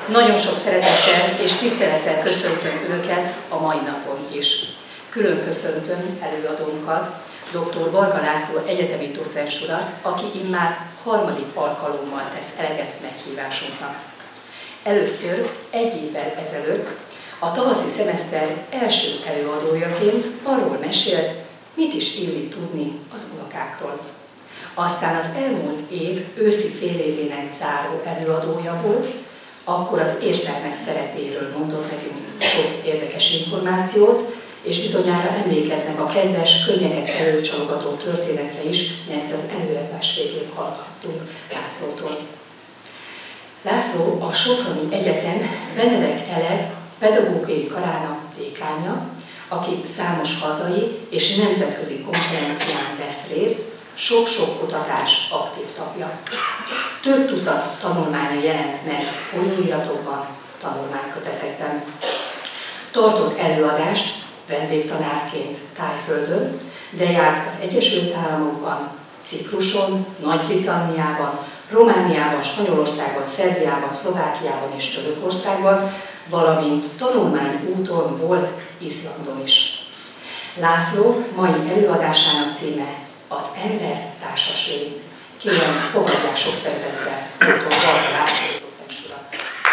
Nagyon sok szeretettel és tisztelettel köszöntöm Önöket a mai napon is. Külön köszöntöm előadónkat, dr. Varga László egyetemi docens urat, aki immár harmadik alkalommal tesz eleget meghívásunknak. Először egy évvel ezelőtt a tavaszi szemeszter első előadójaként arról mesélt, mit is illik tudni az unokákról. Aztán az elmúlt év őszi félévének záró előadója volt, akkor az érzelmek szerepéről mondott nekünk sok érdekes információt, és bizonyára emlékeznek a kedves, könnyeket előcsalogató történetre is, mert az előadás végén hallhattunk Lászlótól. László a Soproni Egyetem Benedek Elek pedagógiai karának dékánja, aki számos hazai és nemzetközi konferencián vesz részt, sok-sok kutatás aktív tagja. Több tucat tanulmánya jelent meg folyóiratokban, tanulmánykötetekben. Tartott előadást vendégtanárként Tájföldön, de járt az Egyesült Államokban, Cipruson, Nagy-Britanniában, Romániában, Spanyolországban, Szerbiában, Szlovákiában és Törökországban, valamint tanulmányúton volt Izlandon is. László mai előadásának címe az ember társas lény. Kérem, fogadják sok szeretettel dr. Varga László docens urat.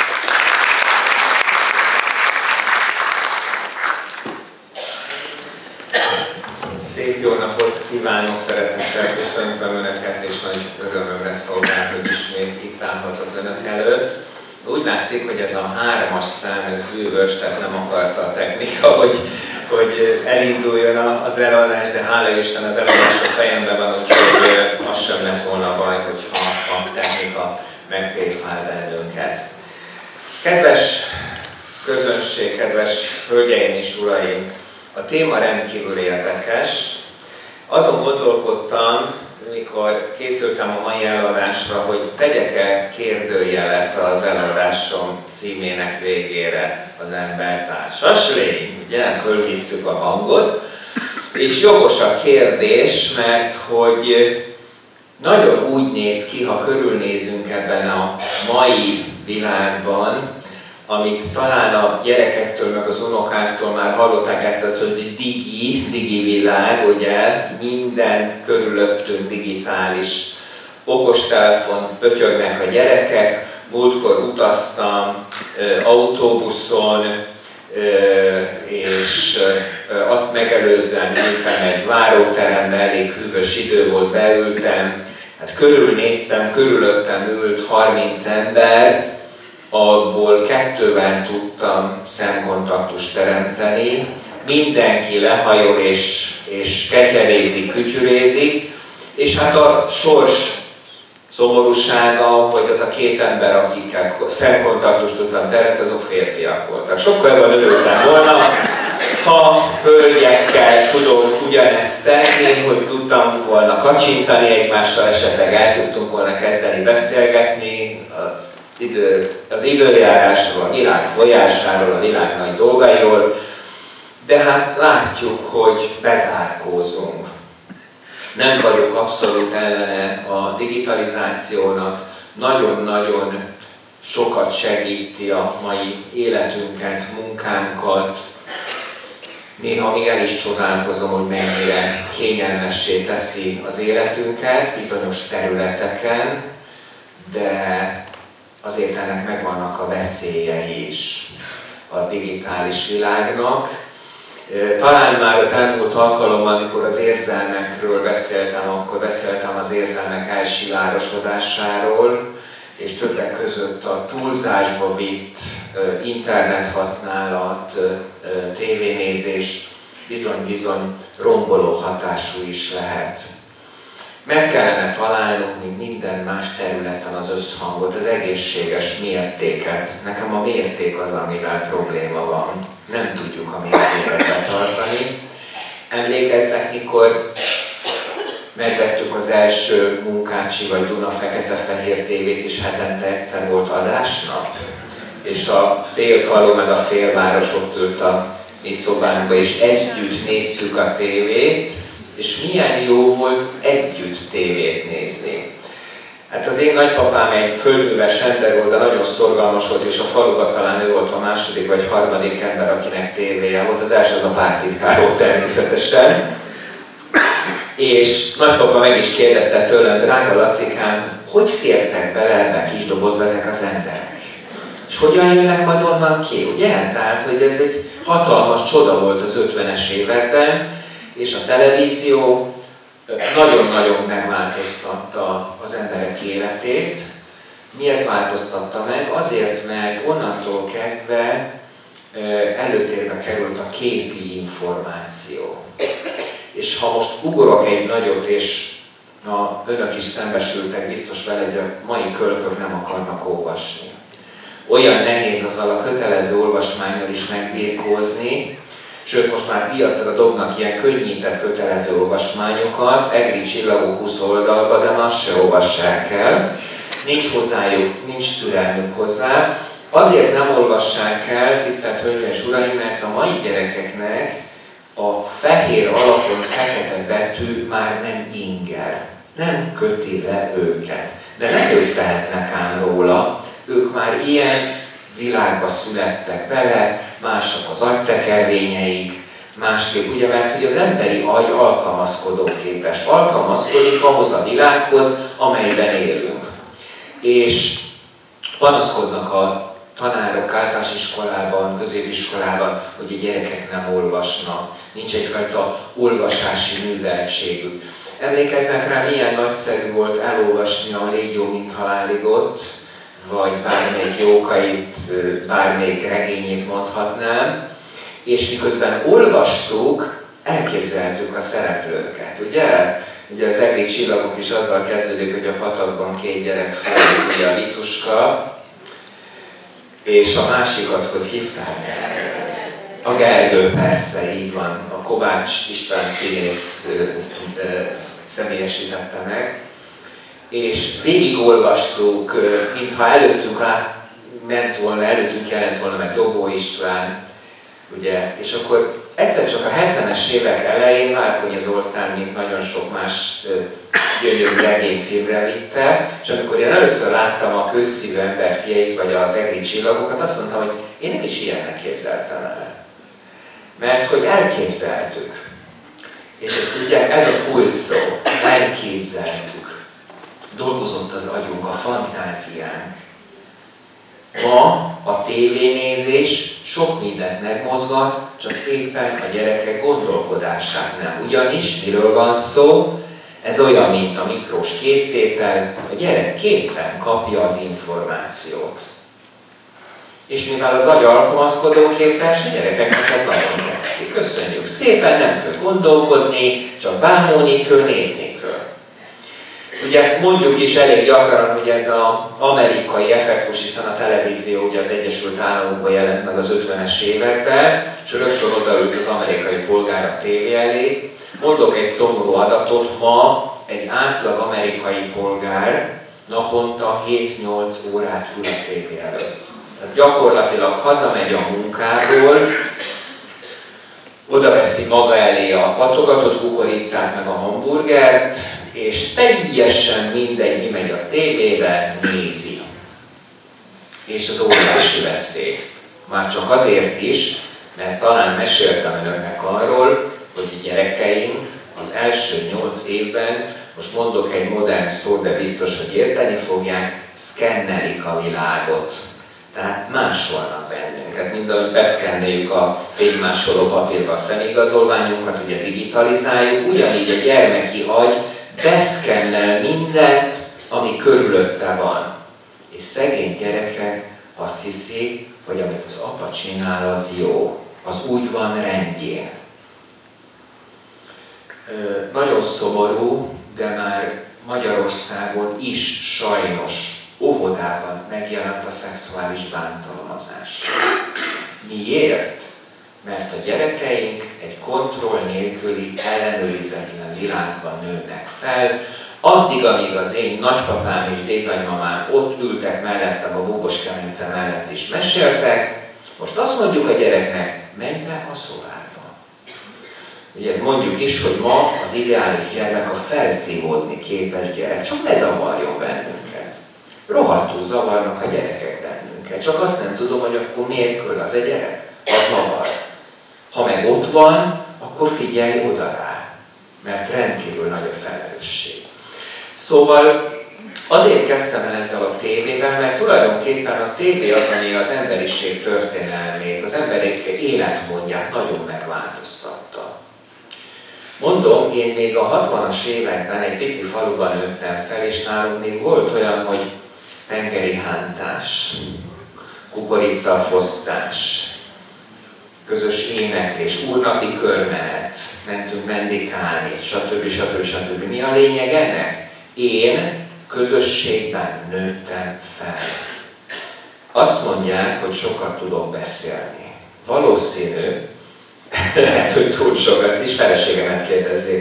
Szép jó napot kívánok, szeretettel köszöntöm Önöket, és nagy örömömre szolgál, hogy ismét itt állhatok Önök előtt. Úgy látszik, hogy ez a 3-as szám, ez bűvös, tehát nem akarta a technika, hogy elinduljon az előadás, de hála Isten az előadás a fejemben van, úgyhogy az sem lett volna baj, hogyha a technika megtréfál bennünket. Kedves közönség, kedves hölgyeim és uraim, a téma rendkívül érdekes. Azon gondolkodtam, mikor készültem a mai előadásra, hogy tegyek-e kérdőjelet az előadásom címének végére, az embertársas lény. Ugye, fölvisszük a hangot, és jogos a kérdés, mert hogy nagyon úgy néz ki, ha körülnézünk ebben a mai világban, amit talán a gyerekektől, meg az unokáktól már hallották ezt, hogy digi világ, ugye, minden körülöttünk digitális. Okostelefon, pötyögnek a gyerekek, múltkor utaztam autóbuszon, és azt megelőzően ültem egy váróterembe, elég hűvös idő volt, beültem, hát körülnéztem, körülöttem ült 30 ember, abból 2-vel tudtam szemkontaktust teremteni, mindenki lehajol és ketyerézik, kütyürézik, és hát a sors szomorúsága, hogy az a 2 ember, akikkel szemkontaktust tudtam teremteni, azok férfiak voltak. Sokkal jobban örültem volna, ha hölgyekkel tudom ugyanezt tenni, hogy tudtam volna kacsintani egymással, esetleg el tudtunk volna kezdeni beszélgetni az időjárásról, a világ folyásáról, a világ nagy dolgairól, de hát látjuk, hogy bezárkózunk. Nem vagyok abszolút ellene a digitalizációnak, nagyon-nagyon sokat segíti a mai életünket, munkánkat. Néha még el is csodálkozom, hogy mennyire kényelmessé teszi az életünket bizonyos területeken, de azért ennek megvannak a veszélyei is a digitális világnak. Talán már az elmúlt alkalommal, amikor az érzelmekről beszéltem, akkor beszéltem az érzelmek elsivárosodásáról, és többek között a túlzásba vitt internethasználat, tévénézés bizony-bizony romboló hatású is lehet. Meg kellene találnunk, mint minden más területen az összhangot, az egészséges mértéket. Nekem a mérték az, amivel probléma van. Nem tudjuk a mértéket betartani. Emlékeznek, mikor megvettük az első Munkácsi vagy Duna fekete-fehér tévét, és hetente egyszer volt adásnap, és a félfalu meg a félváros ott ült a mi szobánkba, és együtt néztük a tévét, és milyen jó volt együtt tévét nézni. Hát az én nagypapám egy földműves ember volt, de nagyon szorgalmas volt, és a faluban talán ő volt a második vagy harmadik ember, akinek tévéje volt. Az első az a pártitkár volt természetesen. És nagypapa meg is kérdezte tőlem, drága Lacikám, hogy fértek bele ebbe a kis dobozba ezek az emberek? És hogyan jönnek majd onnan ki, ugye? Tehát, hogy ez egy hatalmas csoda volt az 50-es években, és a televízió nagyon-nagyon megváltoztatta az emberek életét. Miért változtatta meg? Azért, mert onnantól kezdve előtérbe került a képi információ. És ha most ugorok egy nagyot, és önök is szembesültek biztos vele, hogy a mai kölkök nem akarnak olvasni. Olyan nehéz azzal a kötelező olvasmánnyal is megbirkózni, sőt most már piacra dobnak ilyen könnyített kötelező olvasmányokat, egri csillagok 20 oldalba, de már se olvassák el. Nincs hozzájuk, nincs türelmük hozzá. Azért nem olvassák el, tisztelt Hölgyeim és Uraim, mert a mai gyerekeknek a fehér alapon fekete betű már nem inger, nem köti le őket. De nem ők tehetnek ám róla, ők már ilyen világba születtek bele, másak az agytekervényeik, másképp, ugye, mert hogy az emberi agy alkalmazkodóképes, alkalmazkodik ahhoz a világhoz, amelyben élünk. És panaszkodnak a tanárok általános iskolában, középiskolában, hogy a gyerekek nem olvasnak, nincs egyfajta olvasási műveltségük. Emlékeznek rá, milyen nagyszerű volt elolvasni a Légy jó, mint haláligot, vagy bármelyik Jókait, bármelyik regényét mondhatnám, és miközben olvastuk, elképzeltük a szereplőket, ugye? Ugye az egri csillagok is azzal kezdődik, hogy a patakban 2 gyerek feljön, ugye a Licuska, és a másikat, hogy hívták? A Gergő, persze, így van. A Kovács István színész személyesítette meg. És végigolvastuk, mintha előttünk ment volna, előttünk jelent volna meg Dobó István, ugye, és akkor egyszer csak a 70-es évek elején Várkonyi Zoltán, mint nagyon sok más gyönyörű regényfilmre vitte, és amikor én először láttam a Kőszívű ember fiait, vagy az egri csillagokat, azt mondtam, hogy én nem is ilyennek képzeltem el. Mert hogy elképzeltük. És ezt tudják, ez a kult szó, elképzeltük. Dolgozott az agyunk, a fantáziánk. Ma a tévénézés sok mindent megmozgat, csak éppen a gyerekek gondolkodását nem. Ugyanis miről van szó? Ez olyan, mint a mikrós készétel, a gyerek készen kapja az információt. És mivel az agy alkalmazkodóképes, a gyerekeknek ez nagyon tetszik. Köszönjük szépen, nem kell gondolkodni, csak bámulni kell, nézni kell. Ugye ezt mondjuk is elég gyakran, hogy ez az amerikai effektus, hiszen a televízió ugye az Egyesült Államokban jelent meg az 50-es években, és rögtön odaült az amerikai polgár a tévé elé. Mondok egy szomorú adatot, ma egy átlag amerikai polgár naponta 7-8 órát ül a tévé előtt. Tehát gyakorlatilag hazamegy a munkából, oda veszi maga elé a patogatott kukoricát, meg a hamburgert, és teljesen mindegy, mi megy a tévébe, nézi. És az óriási veszély. Már csak azért is, mert talán meséltem önöknek arról, hogy a gyerekeink az első 8 évben, most mondok egy modern szót, de biztos, hogy érteni fogják, szkennelik a világot. Tehát másolnak bennünket, mint ahogy beszkenneljük a fénymásoló papírba a személyigazolványunkat, ugye digitalizáljuk, ugyanígy a gyermeki agy beszkennel mindent, ami körülötte van. És szegény gyerekek azt hiszik, hogy amit az apa csinál, az jó, az úgy van rendjén. Nagyon szomorú, de már Magyarországon is sajnos óvodában megjelent a szexuális bántalmazás. Miért? Mert a gyerekeink egy kontroll nélküli, ellenőrizetlen világban nőnek fel, addig, amíg az én nagypapám és dédnagymamám ott ültek mellettem, a búbos kemence mellett is meséltek, most azt mondjuk a gyereknek, menj be a szobádba. Ugye mondjuk is, hogy ma az ideális gyermek a felszívódni képes gyerek, csak ne zavarjon bennünket. Rohadtul zavarnak a gyerekek bennünket. Csak azt nem tudom, hogy akkor miért köl az a gyerek? Az zavar. Ha meg ott van, akkor figyelj oda rá, mert rendkívül nagy a felelősség. Szóval azért kezdtem el ezzel a tévével, mert tulajdonképpen a tévé az, ami az emberiség történelmét, az emberek életmódját nagyon megváltoztatta. Mondom, én még a 60-as években egy pici faluban nőttem fel, és nálunk még volt olyan, hogy tengeri hántás, kukoricafosztás, közös éneklés, úrnapi körmenet, mentünk mendikálni, stb. Mi a lényeg ennek? Én közösségben nőttem fel. Azt mondják, hogy sokat tudok beszélni. Valószínű, lehet, hogy túl sokat is, feleségemet kérdezzék.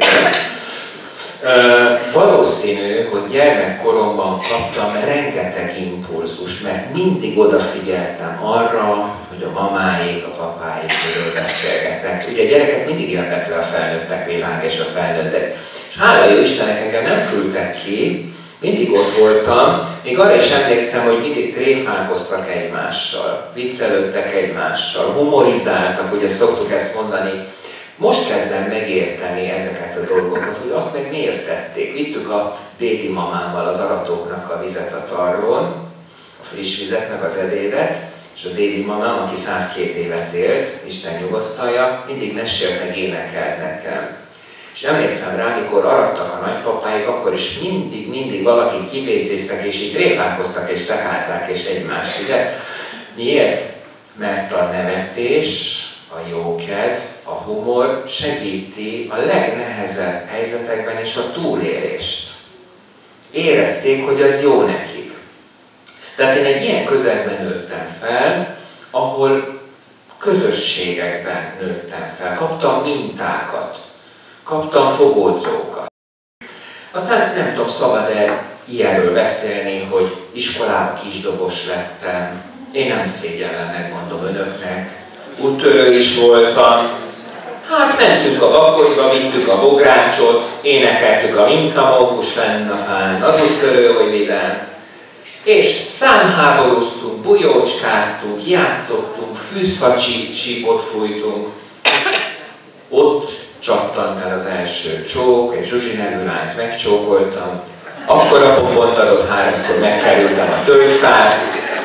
Valószínű, hogy gyermekkoromban kaptam rengeteg impulzus, mert mindig odafigyeltem arra, hogy a mamáik, a papáik miről beszélgetnek. Ugye a gyerekek mindig érdekli a felnőttek világ és a felnőttek. És hála jó Istennek engem nem küldtek ki, mindig ott voltam, még arra is emlékszem, hogy mindig tréfálkoztak egymással, viccelődtek egymással, humorizáltak, ugye szoktuk ezt mondani. Most kezdem megérteni ezeket a dolgokat, hogy azt meg miért tették. Vittük a dédi mamámmal az aratóknak a vizet a tarlón, a friss vizet, meg az edédet, és a dédi mamám, aki 102 évet élt, Isten nyugosztalja, mindig mesélt meg énekelt nekem. És emlékszem rá, amikor arattak a nagypapáik, akkor is mindig valakit kipécéztek, és így tréfálkoztak, és szekálták, és egymást, ugye? Miért? Mert a nevetés, a jókedv, a humor segíti a legnehezebb helyzetekben is a túlélést. Érezték, hogy az jó nekik. Tehát én egy ilyen közegben nőttem fel, ahol közösségekben nőttem fel. Kaptam mintákat, kaptam fogódzókat. Aztán nem tudom, szabad-e ilyenről beszélni, hogy iskolában kisdobos lettem. Én nem szégyellem, megmondom önöknek. Úttörő is voltam. Hát mentünk a bakonyba, vittük a bográcsot, énekeltük a mintamókus fenn a fán, az úttörő, hogy vidám. És számháborúztunk, bujócskáztunk, játszottunk, fűzfacsípot fújtunk. Ott csattant el az első csók, egy Zsuzsi nevű lányt megcsókoltam. Akkor a pofont adott, 3-szor megkerültem a tölgyfát.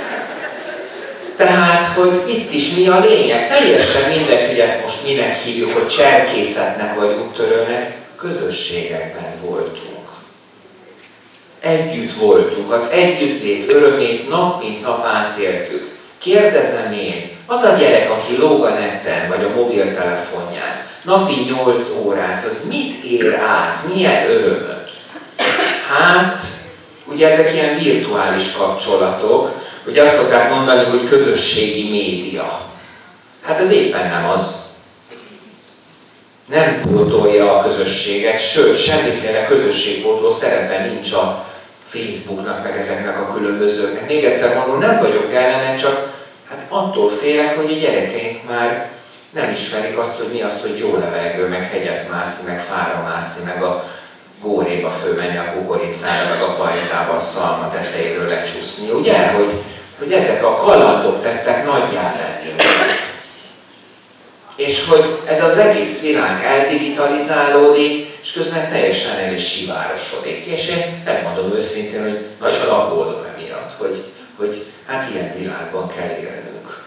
Tehát, hogy itt is mi a lényeg? Teljesen mindegy, hogy ezt most minek hívjuk, hogy cserkészetnek vagy úttörőnek, közösségekben voltunk. Együtt voltunk, az együttlét örömét nap mint nap átéltük. Kérdezem én, az a gyerek, aki lóg a neten, vagy a mobiltelefonján, napi 8 órát, az mit ér át, milyen örömöt? Hát, ugye ezek ilyen virtuális kapcsolatok, hogy azt szokták mondani, hogy közösségi média. Hát ez éppen nem az. Nem pótolja a közösséget, sőt, semmiféle közösségpótló szerepe nincs a Facebooknak, meg ezeknek a különbözőknek. Még egyszer mondom, nem vagyok ellene, csak hát attól félek, hogy a gyerekeink már nem ismerik azt, hogy mi az, hogy jó levegő, meg hegyet mászni, meg fára mászni, meg a góréba fölmenni a kukoricára, meg a pajtába a szalma tetejéről lecsúszni. Ugye, hogy ezek a kalandok tettek nagyjá bennünket. És hogy ez az egész világ eldigitalizálódik, és közben teljesen el is sivárosodik. És én megmondom őszintén, hogy nagyon aggódom emiatt, hogy hát ilyen világban kell élnünk.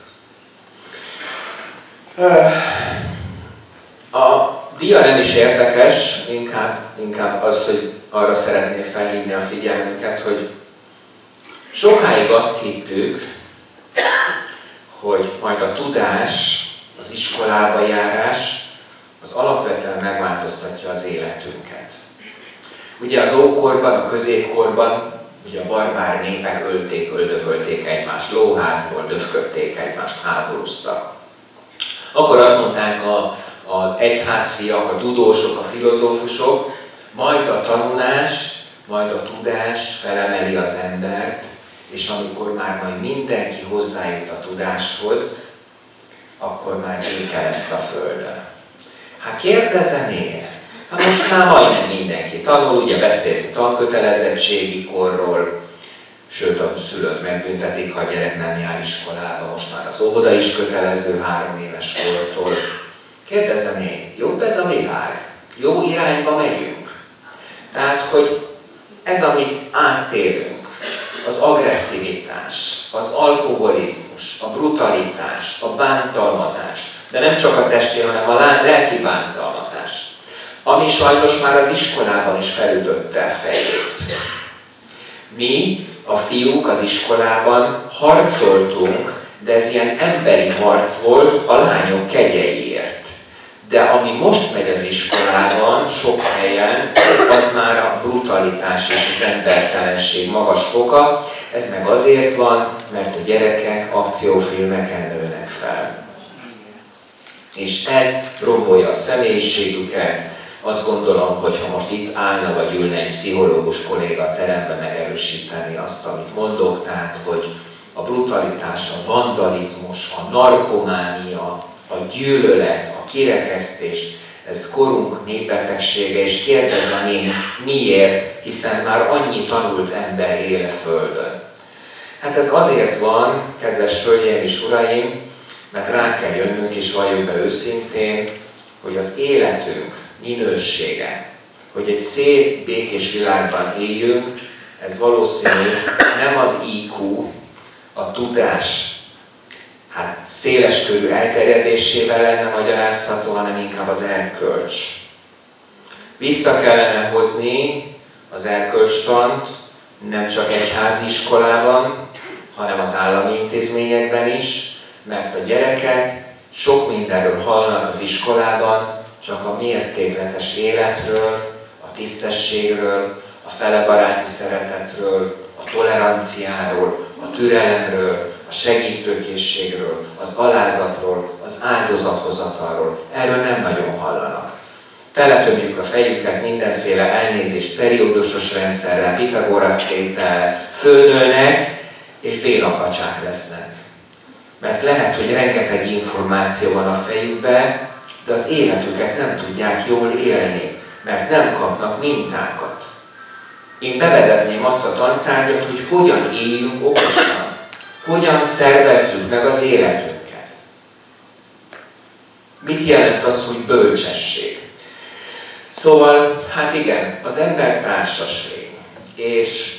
A dia nem is érdekes, inkább az, hogy arra szeretném felhívni a figyelmünket, hogy sokáig azt hittük, hogy majd a tudás, az iskolába járás, az alapvetően megváltoztatja az életünket. Ugye az ókorban, a középkorban, ugye a barbár népek öldökölték egymást, lóhátból döfködték egymást, háborúztak. Akkor azt mondták az egyházfiak, a tudósok, a filozófusok, majd a tanulás, majd a tudás felemeli az embert, és amikor már majd mindenki hozzájut a tudáshoz, akkor már béke lesz a földön. Hát kérdezem én. Hát most már majdnem mindenki tanul, ugye beszélünk tankötelezettségi korról, sőt a szülőt megbüntetik, ha a gyerek nem jár iskolába, most már az óvoda is kötelező 3 éves kortól. Kérdezem én, jobb ez a világ? Jó irányba megyünk? Tehát, hogy ez, amit áttélünk, az agresszivitás, az alkoholizmus, a brutalitás, a bántalmazás, de nem csak a testi, hanem a lelki bántalmazás, ami sajnos már az iskolában is felütötte a fejét. Mi, a fiúk az iskolában harcoltunk, de ez ilyen emberi harc volt a lányok kegyeiért. De ami most megy az iskolában, sok helyen, az már a brutalitás és az embertelenség magas foka. Ez meg azért van, mert a gyerekek akciófilmeken nőnek fel. És ez rombolja a személyiségüket. Azt gondolom, hogy ha most itt állna vagy ülne egy pszichológus kolléga a teremben megerősíteni azt, amit mondok, tehát hogy a brutalitás, a vandalizmus, a narkománia, a gyűlölet, a kirekesztés, ez korunk népbetegsége, és kérdezem én, miért, hiszen már annyi tanult ember él a Földön. Hát ez azért van, kedves hölgyeim és uraim, mert rá kell jönnünk, és valljuk be őszintén, hogy az életünk minősége, hogy egy szép, békés világban éljünk, ez valószínű nem az IQ, a tudás, hát széleskörű elterjedésével lenne magyarázható, hanem inkább az erkölcs. Vissza kellene hozni az erkölcstant nem csak egyházi iskolában, hanem az állami intézményekben is, mert a gyerekek sok mindenről hallanak az iskolában, csak a mértékletes életről, a tisztességről, a felebaráti szeretetről, a toleranciáról, a türelemről, a segítőkészségről, az alázatról, az áldozathozatalról. Erről nem nagyon hallanak. Teletömjük a fejüket mindenféle elnézést periódusos rendszerrel, Pitagorasz tétellel, fölnőnek és bénakacsák lesznek. Mert lehet, hogy rengeteg információ van a fejükbe, de az életüket nem tudják jól élni, mert nem kapnak mintákat. Én bevezetném azt a tantárgyat, hogy hogyan éljünk okosan, hogyan szervezzük meg az életünket. Mit jelent az, hogy bölcsesség? Szóval, hát igen, az ember társas lény, és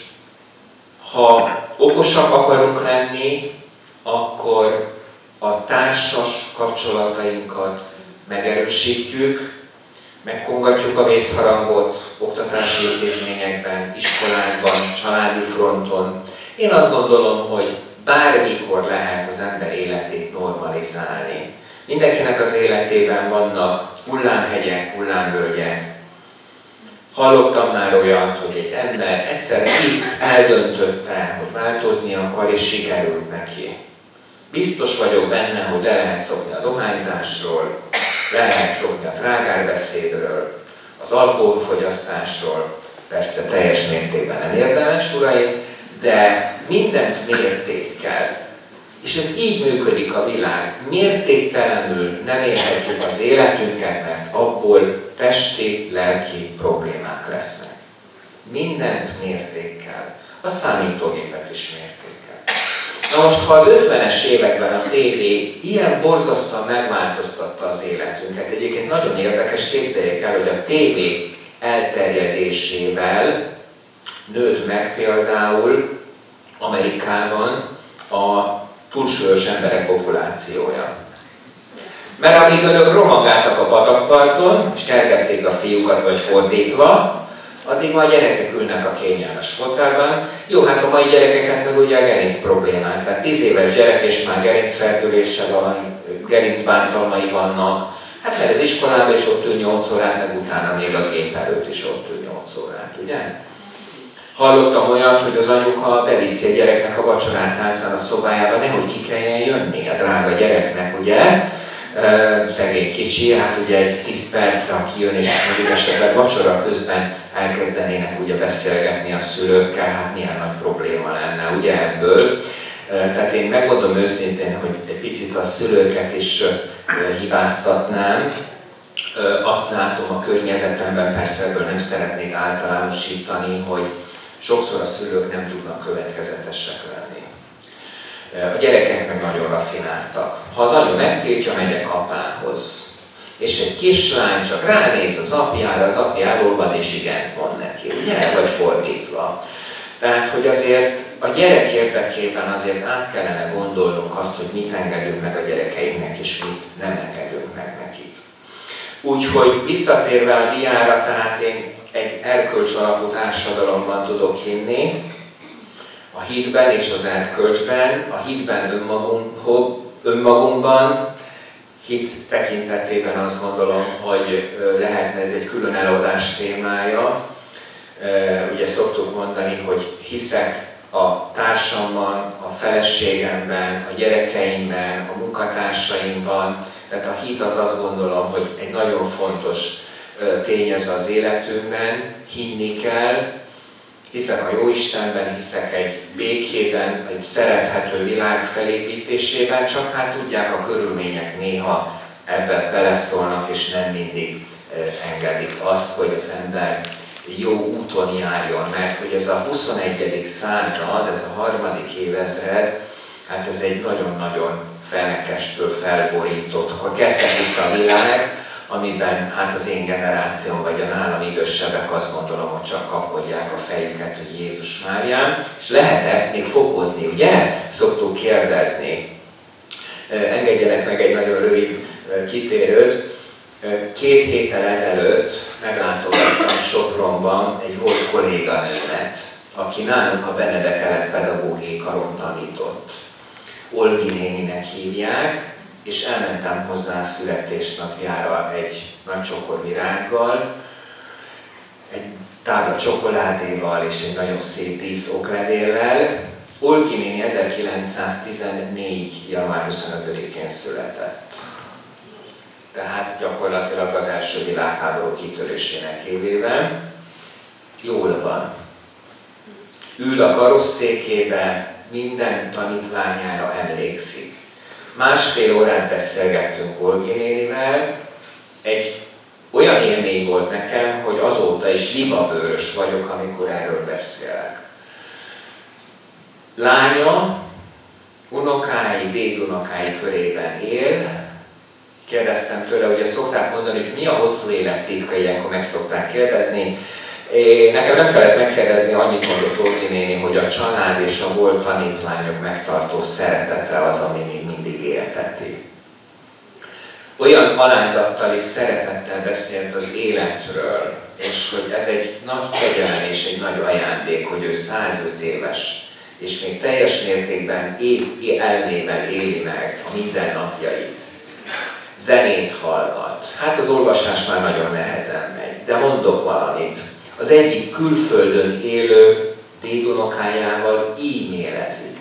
ha okosak akarunk lenni, akkor a társas kapcsolatainkat megerősítjük, megkongatjuk a vészharangot oktatási intézményekben, iskolákban, családi fronton. Én azt gondolom, hogy bármikor lehet az ember életét normalizálni. Mindenkinek az életében vannak hullámhegyek, hullámvölgyek. Hallottam már olyat, hogy egy ember egyszer itt eldöntötte, hogy változni akar, és sikerült neki. Biztos vagyok benne, hogy le lehet szokni a dohányzásról, le lehet szokni a trágárbeszédről, az alkoholfogyasztásról, persze teljes mértékben nem érdemes, uraim, de mindent mértékkel. És ez így működik a világ. Mértéktelenül nem élhetjük az életünket, mert abból testi, lelki problémák lesznek. Mindent mértékkel. A számítógépet is mértékkel. Na most, ha az 50-es években a tévé ilyen borzasztóan megváltoztatta az életünket, egyébként nagyon érdekes, képzeljék el, hogy a tévé elterjedésével nőtt meg például Amerikában a túlsúlyos emberek populációja. Mert amíg önök rohangáltak a patakparton, és kergették a fiúkat, vagy fordítva, addig ma a gyerekek ülnek a kényelmes fotelben. Jó, hát a mai gyerekeket meg ugye a gerinc problémák. Tehát 10 éves gyerek és már gerincfertőlése van, gerincbántalmai vannak. Hát mert az iskolában is ott ül 8 órát, meg utána még a gép előtt is ott ül 8 órát, ugye? Hallottam olyat, hogy az anyuka beviszi a gyereknek a vacsorát tálcán a szobájába, nehogy ki kelljen jönni a drága gyereknek, ugye? Szegény kicsi, hát ugye egy 10 percre kijön, és mondjuk esetleg vacsora közben elkezdenének ugye beszélgetni a szülőkkel, hát milyen nagy probléma lenne ugye ebből. Tehát én megmondom őszintén, hogy egy picit a szülőket is hibáztatnám, azt látom a környezetemben, persze ebből nem szeretnék általánosítani, hogy sokszor a szülők nem tudnak következetesek lenni. A gyerekek meg nagyon rafináltak. Ha az anyu megtiltja, megyek apához. És egy kislány csak ránéz az apjára, az apja elolvad és igent mond neki, ugye? Vagy fordítva. Tehát, hogy azért a gyerek érdekében azért át kellene gondolnunk azt, hogy mit engedünk meg a gyerekeinknek, és mit nem engedünk meg nekik. Úgyhogy visszatérve a diára, tehát én egy erkölcs alapú társadalomban tudok hinni, a hitben és az erkölcsben, a hitben önmagunkban, hit tekintetében azt gondolom, hogy lehetne ez egy külön előadás témája. Ugye szoktuk mondani, hogy hiszek a társamban, a feleségemben, a gyerekeimben, a munkatársaimban, tehát a hit az azt gondolom, hogy egy nagyon fontos tényező az életünkben, hinni kell, hiszek a Jóistenben, hiszek egy békében, egy szerethető világ felépítésében, csak hát tudják, a körülmények néha ebbe beleszólnak, és nem mindig engedik azt, hogy az ember jó úton járjon, mert hogy ez a 21. század, ez a 3. évezred, hát ez egy nagyon-nagyon fenekestől felborított, akkor keszepusz a világ, amiben hát az én generációm vagy a nálam idősebbek azt gondolom, hogy csak kapkodják a fejüket, hogy Jézus Máriám, és lehet ezt még fokozni, ugye? Szoktuk kérdezni. Engedjenek meg egy nagyon rövid kitérőt. 2 héttel ezelőtt meglátogattam Sopronban egy volt kolléganőmet, aki nálunk a Benedek Elek pedagógiai karon tanított. Olgi néninek hívják, és elmentem hozzá a születésnapjára egy nagy csokor virággal, egy tábla csokoládéval és egy nagyon szép díszoklevéllel. Olgi néni 1914. január 25-én született. Tehát gyakorlatilag az első világháború kitörésének évében. Jól van. Ül a karosszékébe, minden tanítványára emlékszik. 1,5 órát beszélgettünk Olgi nénivel, egy olyan élmény volt nekem, hogy azóta is libabőrös vagyok, amikor erről beszélek. Lánya, unokái, dédunokái körében él. Kérdeztem tőle, ugye szokták mondani, hogy mi a hosszú élet titka, ilyenkor meg szokták kérdezni. Nekem nem kellett megkérdezni, annyit mondott Olgi néni, hogy a család és a volt tanítványok megtartó szeretete az, ami még mindig élteti. Olyan alázattal és szeretettel beszélt az életről, és hogy ez egy nagy kegyelem és egy nagy ajándék, hogy ő 105 éves, és még teljes mértékben elmével éli meg a mindennapjait. Zenét hallgat. Hát az olvasás már nagyon nehezen megy, de mondok valamit. Az egyik külföldön élő dédunokájával e-mailezik.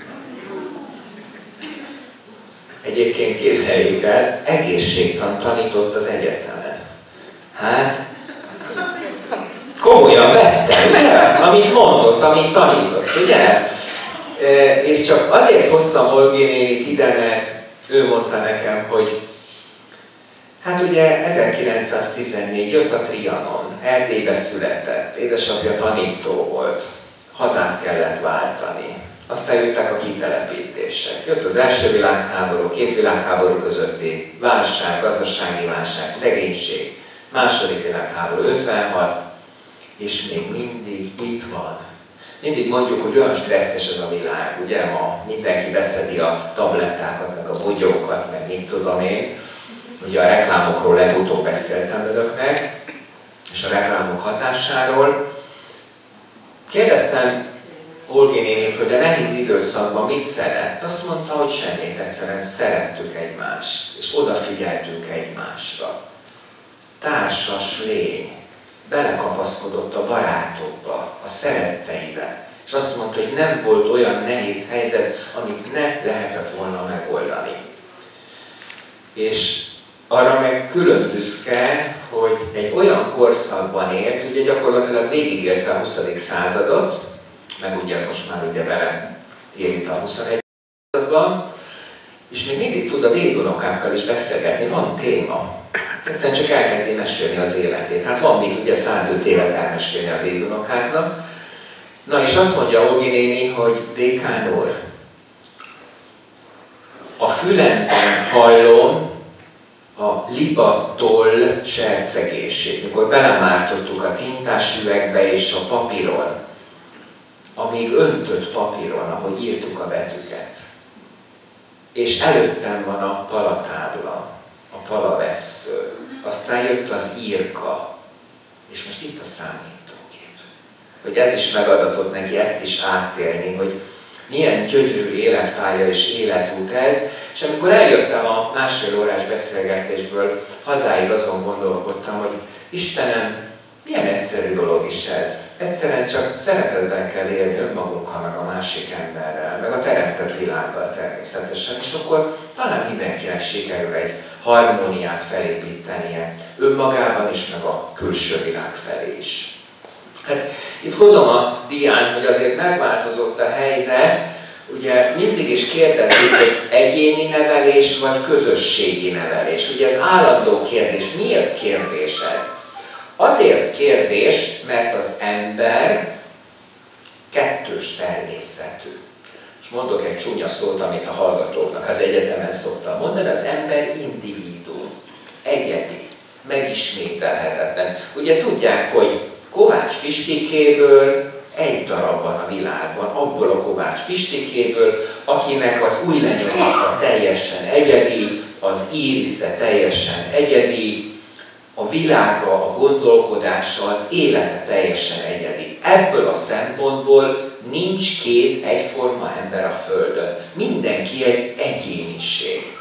Egyébként képzeljék el, egészségtan tanított az egyetemen. Hát, komolyan vette, ugye? Amit mondott, amit tanított, ugye? És csak azért hoztam Olgi nénit ide, mert ő mondta nekem, hogy hát ugye 1914 jött a Trianon, Erdélybe született, édesapja tanító volt, hazát kellett váltani. Aztán jöttek a kitelepítések. Jött az első világháború, 2 világháború közötti válság, gazdasági válság, szegénység, második világháború 56, és még mindig itt van. Mindig mondjuk, hogy olyan stresszes ez a világ, ugye ma mindenki beszedi a tablettákat, meg a bogyókat, meg mit tudom én. Ugye a reklámokról legutóbb beszéltem önöknek, és a reklámok hatásáról. Kérdeztem Olgi nénit, hogy a nehéz időszakban mit szeret. Azt mondta, hogy semmit, egyszerűen szerettük egymást, és odafigyeltünk egymásra. Társas lény, belekapaszkodott a barátokba, a szeretteibe, és azt mondta, hogy nem volt olyan nehéz helyzet, amit ne lehetett volna megoldani. És arra meg külön büszke, hogy egy olyan korszakban élt, ugye gyakorlatilag végigélte a 20. századot, meg ugye most már ugye bele élt a 21. században, és még mindig tud a dédunokákkal is beszélgetni, van téma. Egyszerűen csak elkezdi mesélni az életét. Hát van még ugye 105 évet elmesélni a dédunokáknak. Na és azt mondja Olgi néni, hogy dékán úr, a fülemben hallom a libattól sercegését, mikor belemártottuk a tintás üvegbe és a papíron, a még öntött papíron, ahogy írtuk a betűket. És előttem van a palatábla, a palavessző, aztán jött az írka, és most itt a számítógép. Hogy ez is megadatott neki, ezt is átélni, hogy milyen gyönyörű életpálya és életút ez, és amikor eljöttem a másfél órás beszélgetésből, hazáig azon gondolkodtam, hogy Istenem, milyen egyszerű dolog is ez. Egyszerűen csak szeretetben kell élni önmagunkkal, meg a másik emberrel, meg a teremtett világgal természetesen, és akkor talán mindenkinek sikerül egy harmóniát felépítenie önmagában is, meg a külső világ felé is. Hát itt hozom a dián, hogy azért megváltozott a helyzet, ugye mindig is kérdezik, hogy egyéni nevelés vagy közösségi nevelés. Ugye ez állandó kérdés. Miért kérdés ez? Azért kérdés, mert az ember kettős természetű. Most mondok egy csúnya szót, amit a hallgatóknak az egyetemen szoktam mondani, az ember individuum, egyedi, megismételhetetlen. Ugye tudják, hogy Kovács Pistikéből egy darab van a világban, abból a Kovács Pistikéből, akinek az új lenyomata teljesen egyedi, az írisze teljesen egyedi, a világa, a gondolkodása, az élete teljesen egyedi. Ebből a szempontból nincs két egyforma ember a Földön. Mindenki egy egyéniség.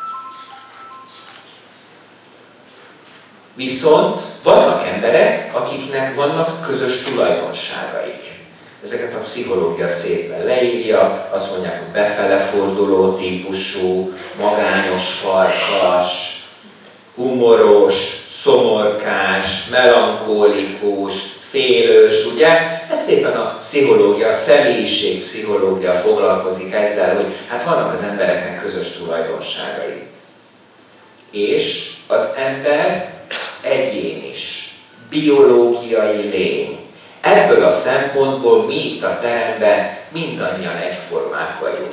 Viszont vannak emberek, akiknek vannak közös tulajdonságaik. Ezeket a pszichológia szépen leírja, azt mondják, hogy befeleforduló típusú, magányos farkas, humoros, szomorkás, melankólikus, félős, ugye? Ez szépen a pszichológia, a személyiségpszichológia foglalkozik ezzel, hogy hát vannak az embereknek közös tulajdonságai. És az ember egyén is, biológiai lény. Ebből a szempontból mi itt a teremben mindannyian egyformák vagyunk.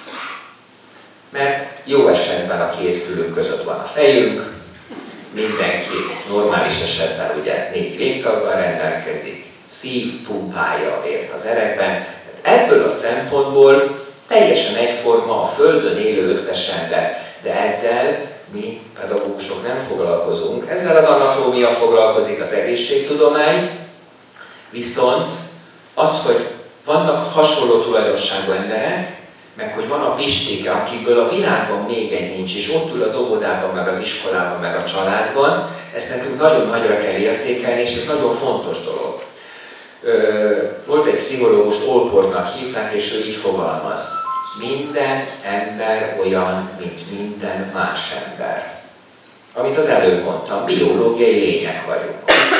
Mert jó esetben a két fülünk között van a fejünk, mindenki normális esetben ugye 4 végtaggal rendelkezik, szív pumpálja a vért az erekben. Ebből a szempontból teljesen egyforma a Földön élő összes ember, de ezzel mi pedagógusok nem foglalkozunk, ezzel az anatómia foglalkozik, az egészségtudomány, viszont az, hogy vannak hasonló tulajdonságú emberek, meg hogy van a Pistike, akikből a világban még egy nincs, és ott ül az óvodában, meg az iskolában, meg a családban, ezt nekünk nagyon nagyra kell értékelni, és ez nagyon fontos dolog. Volt egy pszichológus, Olportnak hívták, és ő így fogalmaz. Minden ember olyan, mint minden más ember. Amit az előbb mondtam, biológiai lények vagyunk.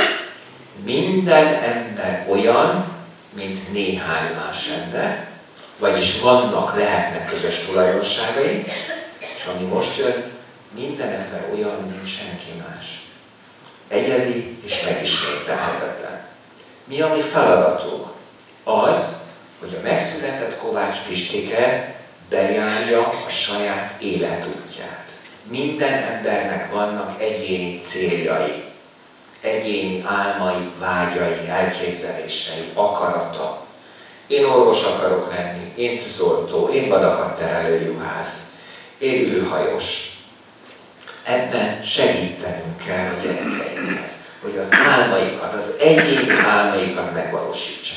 Minden ember olyan, mint néhány más ember, vagyis vannak, lehetnek közös tulajdonságai, és ami most jön, minden ember olyan, mint senki más. Egyedi és megismételhetetlen. Mi a mi feladatunk? Az, hogy a megszületett Kovács Pistike bejárja a saját életútját. Minden embernek vannak egyéni céljai, egyéni álmai, vágyai, elképzelései, akarata. Én orvos akarok lenni, én tűzoltó, én vadakat terelő juhász, én űrhajós. Ebben segítenünk kell a gyerekeinknek, hogy az álmaikat, az egyéni álmaikat megvalósítsák.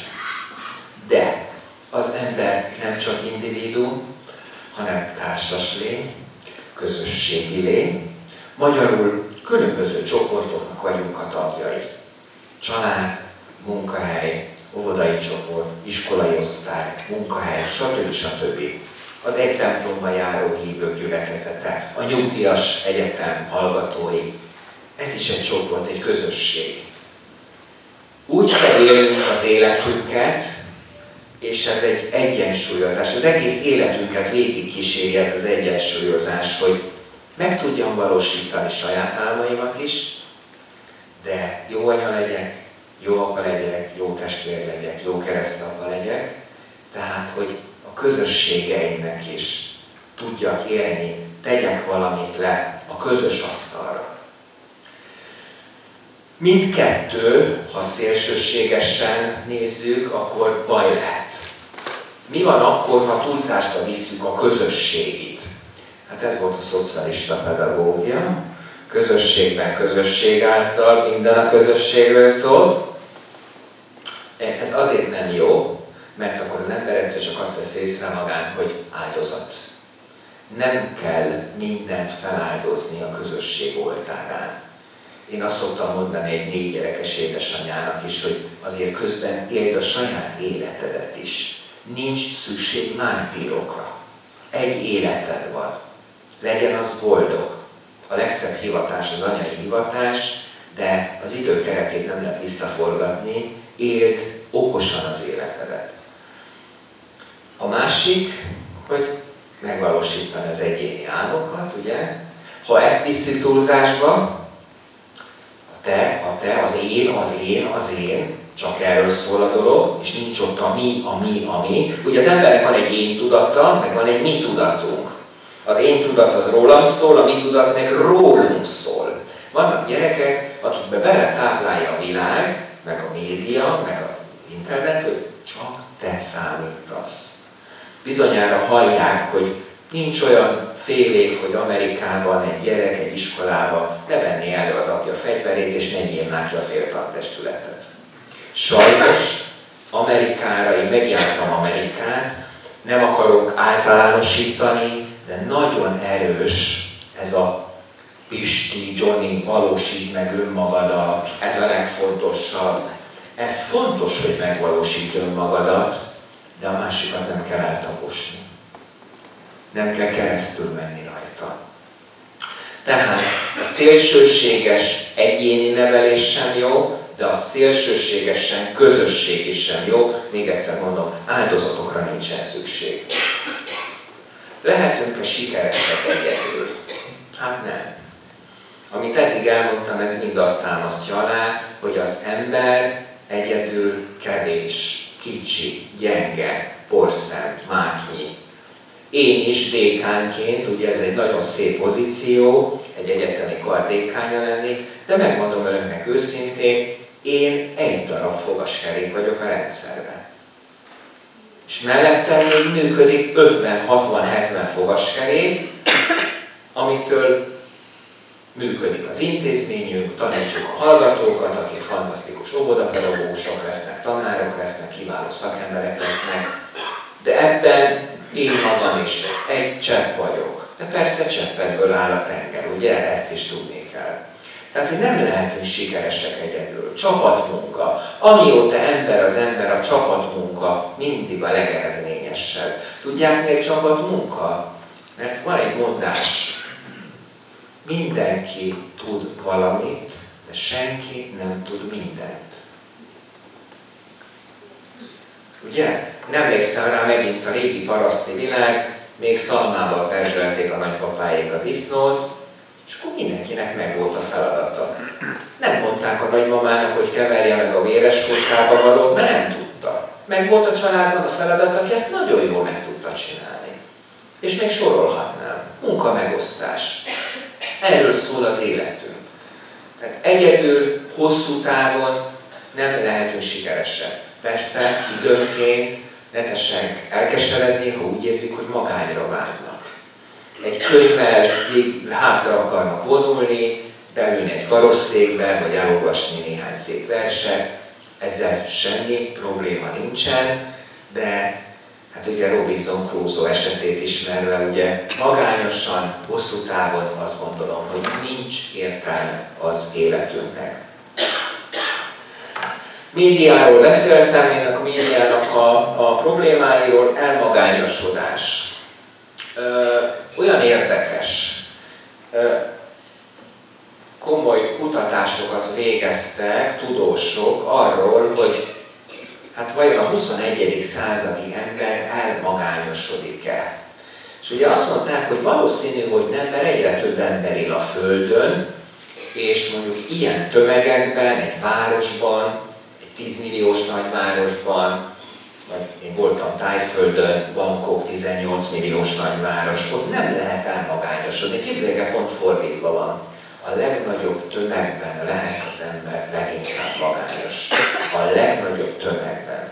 De az ember nem csak individuum, hanem társas lény, közösségi lény. Magyarul különböző csoportoknak vagyunk a tagjai. Család, munkahely, óvodai csoport, iskolai osztály, munkahely, stb. Az egy templomba járó hívők gyülekezete, a nyugdíjas egyetem hallgatói. Ez is egy csoport, egy közösség. Úgy kell élnünk az életünket, és ez egy egyensúlyozás. Az egész életünket végig kíséri ez az egyensúlyozás, hogy meg tudjam valósítani saját álmaimat is, de jó anya legyek, jó apa legyek, jó testvér legyek, jó keresztapa legyek, tehát, hogy a közösségeimnek is tudjak élni, tegyek valamit le a közös asztalra. Mindkettő, ha szélsőségesen nézzük, akkor baj lehet. Mi van akkor, ha túlzásba visszük a közösségit? Hát ez volt a szocialista pedagógia. Közösségben közösség által minden a közösségről szólt. Ez azért nem jó, mert akkor az ember egyszer csak azt vesz észre magán, hogy áldozat. Nem kell mindent feláldozni a közösség oltárán. Én azt szoktam mondani egy 4 gyerekes édesanyának is, hogy azért közben éld a saját életedet is. Nincs szükség mártírokra. Egy életed van. Legyen az boldog. A legszebb hivatás az anyai hivatás, de az idő kerekét nem lehet visszaforgatni. Éld okosan az életedet. A másik, hogy megvalósítani az egyéni álmokat, ugye? Ha ezt visszük túlzásba, a te, az én, csak erről szól a dolog, és nincs ott a mi. Ugye az embernek van egy én tudata, meg van egy mi tudatunk. Az én tudat az rólam szól, a mi tudat meg rólunk szól. Vannak gyerekek, akikbe beletáplálja a világ, meg a média, meg az internet, hogy csak te számítasz. Bizonyára hallják, hogy nincs olyan fél év, hogy Amerikában egy gyerek egy iskolába ne venné elő az apja fegyverét, és ne nyírná ki a féltantestületet. Sajnos Amerikára, én megjártam Amerikát, nem akarok általánosítani, de nagyon erős ez a Pisti, Johnny, valósítsd meg önmagadat, ez a legfontosabb. Ez fontos, hogy megvalósítsd önmagadat, de a másikat nem kell eltaposni. Nem kell keresztül menni rajta. Tehát a szélsőséges egyéni nevelés sem jó, de a szélsőségesen közösségi sem jó. Még egyszer mondom, áldozatokra nincsen szükség. Lehetünk-e sikeresek egyedül? Hát nem. Amit eddig elmondtam, ez mind azt támasztja alá, hogy az ember egyedül kevés, kicsi, gyenge, porszem, máknyi. Én is dékánként, ugye ez egy nagyon szép pozíció, egy egyetemi kardékánya lenni, de megmondom önöknek őszintén, én egy darab fogaskerék vagyok a rendszerben. És mellettem még működik 50-60-70 fogaskerék, amitől működik az intézményünk, tanítjuk a hallgatókat, akik fantasztikus óvodapedagógusok lesznek, tanárok lesznek, kiváló szakemberek lesznek, de ebben én magam is egy csepp vagyok. De persze cseppekből áll a tenger, ugye? Ezt is tudni kell. Tehát, hogy nem lehetünk sikeresek egyedül. Csapatmunka. Amióta ember az ember, a csapatmunka mindig a legeredményesebb. Tudják miért csapatmunka? Mert van egy mondás. Mindenki tud valamit, de senki nem tud mindent. Ugye? Én emlékszem rá megint a régi paraszti világ, még szalmával perzselték a nagypapáék a disznót, és akkor mindenkinek megvolt a feladata. Nem mondták a nagymamának, hogy keverje meg a véres hurkába valót, mert nem tudta. Meg volt a családban a feladat, aki ezt nagyon jól meg tudta csinálni. És még sorolhatnám. Munkamegosztás. Erről szól az életünk. Tehát egyedül, hosszú távon nem lehetünk sikeresek. Persze, időnként ne tessenek elkeseredni, ha úgy érzik, hogy magányra vágynak. Egy könyvvel hátra akarnak vonulni, beülni egy karosszékbe, vagy elolvasni néhány szép verset. Ezzel semmi probléma nincsen, de hát ugye Robinson Crusoe esetét ismerve, ugye magányosan, hosszú távon azt gondolom, hogy nincs értelme az életünknek. Médiáról beszéltem, ennek a médiának a problémáiról, elmagányosodás. Olyan érdekes, komoly kutatásokat végeztek tudósok arról, hogy hát vajon a 21. századi ember elmagányosodik-e. És ugye azt mondták, hogy valószínű, hogy nem, mert egyre több ember él a Földön, és mondjuk ilyen tömegekben, egy városban, egy 10 milliós nagyvárosban, vagy én voltam Tájföldön, Bangkok 18 milliós nagyváros, ott nem lehet elmagányosodni. Képzeljék el, pont fordítva van. A legnagyobb tömegben lehet az ember leginkább magányos. A legnagyobb tömegben.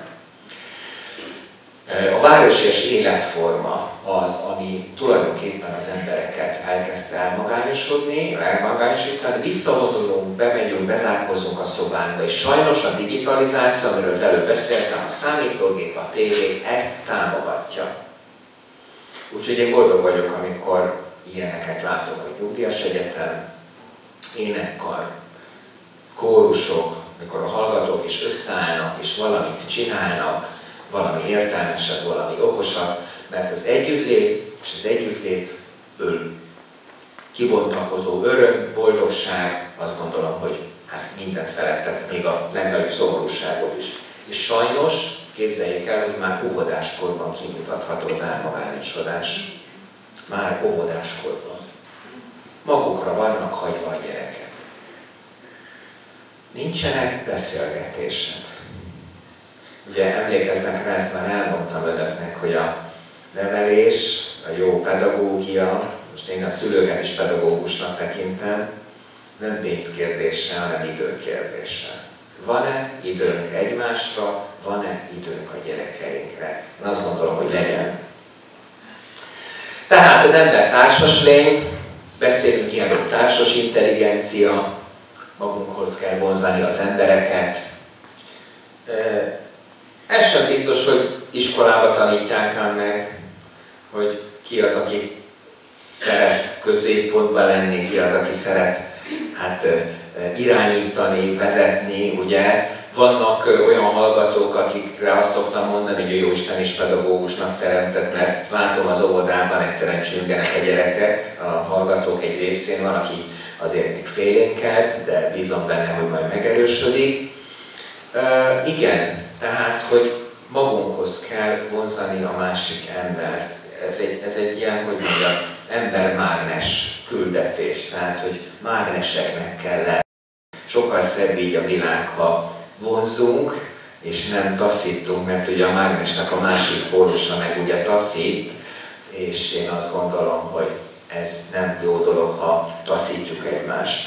A városias életforma az, ami tulajdonképpen az embereket elkezdte elmagányosítani, visszavonulunk, bemegyünk, bezárkózunk a szobánkba, és sajnos a digitalizáció, amiről az előbb beszéltem, a számítógép, a tévé ezt támogatja. Úgyhogy én boldog vagyok, amikor ilyeneket látok, hogy nyugdíjas egyetem, énekkar, kórusok, mikor a hallgatók is összeállnak, és valamit csinálnak, valami értelmeset, valami okosat, mert az együttlét és az együttlétből kibontakozó öröm, boldogság, azt gondolom, hogy hát mindent felettet, még a legnagyobb szomorúságot is. És sajnos, képzeljék el, hogy már óvodáskorban kimutatható az elmagányosodás. Már óvodáskorban. Magukra vannak hagyva a gyerekek. Nincsenek beszélgetések. Ugye emlékeznek rá, ezt már elmondtam önöknek, hogy a nevelés, a jó pedagógia, most én a szülőket is pedagógusnak tekintem, nem pénzkérdése, hanem időkérdése. Van-e időnk egymásra, van-e időnk a gyerekeinkre? Én azt gondolom, hogy legyen. Tehát az ember társas lény, beszélünk ilyenről társas intelligencia, magunkhoz kell vonzani az embereket. Ez sem biztos, hogy iskolába tanítják ám meg, hogy ki az, aki szeret középpontban lenni, ki az, aki szeret irányítani, vezetni, ugye. Vannak olyan hallgatók, akikre azt szoktam mondani, hogy a Jóisten is pedagógusnak teremtett, mert látom az óvodában egyszerűen csüngenek a gyerekek, a hallgatók egy részén van, aki azért még félénkebb, de bízom benne, hogy majd megerősödik. Igen, tehát, hogy magunkhoz kell vonzani a másik embert. Ez egy ilyen, hogy mondjam, embermágnes küldetés, tehát, hogy mágneseknek kell lenni. Sokkal szebb így a világ, ha vonzunk, és nem taszítunk, mert ugye a mágnesnek a másik pólusa meg ugye taszít, és én azt gondolom, hogy ez nem jó dolog, ha taszítjuk egymást.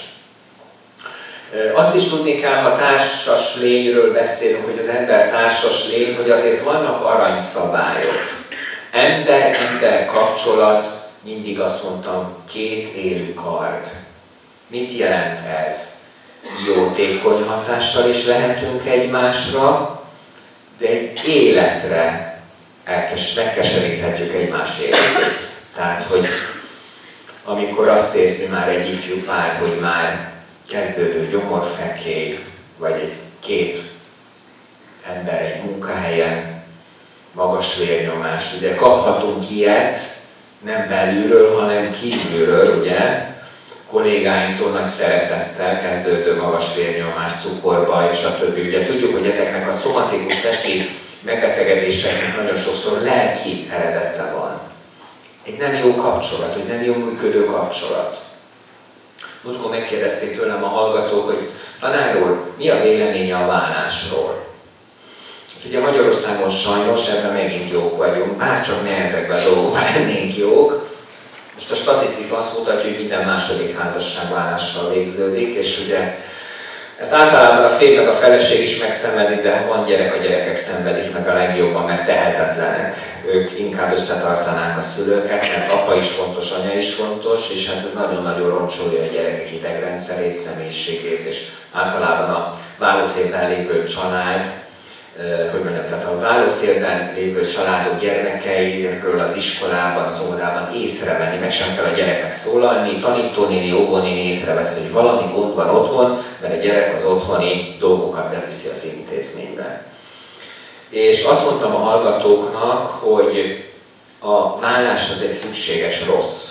Azt is tudni kell, ha társas lényről beszélünk, hogy az ember társas lény, hogy azért vannak aranyszabályok. Ember-ember kapcsolat, mindig azt mondtam, két élő kard. Mit jelent ez? Jótékony hatással is lehetünk egymásra, de egy életre megkeseríthetjük egymás életét. Tehát, hogy amikor azt érzi már egy ifjú pár, hogy már kezdődő gyomorfekély, vagy két ember egy munkahelyen, magas vérnyomás. Ugye kaphatunk ilyet, nem belülről, hanem kívülről, ugye? Kollégáinktól nagy szeretettel kezdődő magas vérnyomás, cukorbaj, stb. Ugye tudjuk, hogy ezeknek a szomatikus testi megbetegedéseknek nagyon sokszor lelki eredete van. Egy nem jó kapcsolat, egy nem jó működő kapcsolat. Múltkor megkérdezték tőlem a hallgatók, hogy tanár úr, mi a véleménye a vállásról? Ugye Magyarországon sajnos ebben megint jók vagyunk, bárcsak ne ezekben a dolgokban lennénk jók. Most a statisztika azt mutatja, hogy minden második házasság vállással végződik, és ugye ezt általában a férj meg a feleség is megszenvedik, de van gyerek, a gyerekek szenvedik meg a legjobban, mert tehetetlenek. Ők inkább összetartanák a szülőket, mert apa is fontos, anya is fontos, és hát ez nagyon-nagyon roncsolja a gyerekek idegrendszerét, személyiségét, és általában a váróférben lévő család, tehát a váróférben lévő családok gyermekeiről az iskolában, az óvodában észrevenni, meg sem kell a gyereknek szólalni, tanítónéni, óvónéni észrevesz, hogy valami gond van otthon, mert a gyerek az otthoni dolgokat beviszi az intézménybe. És azt mondtam a hallgatóknak, hogy a vállás az egy szükséges rossz,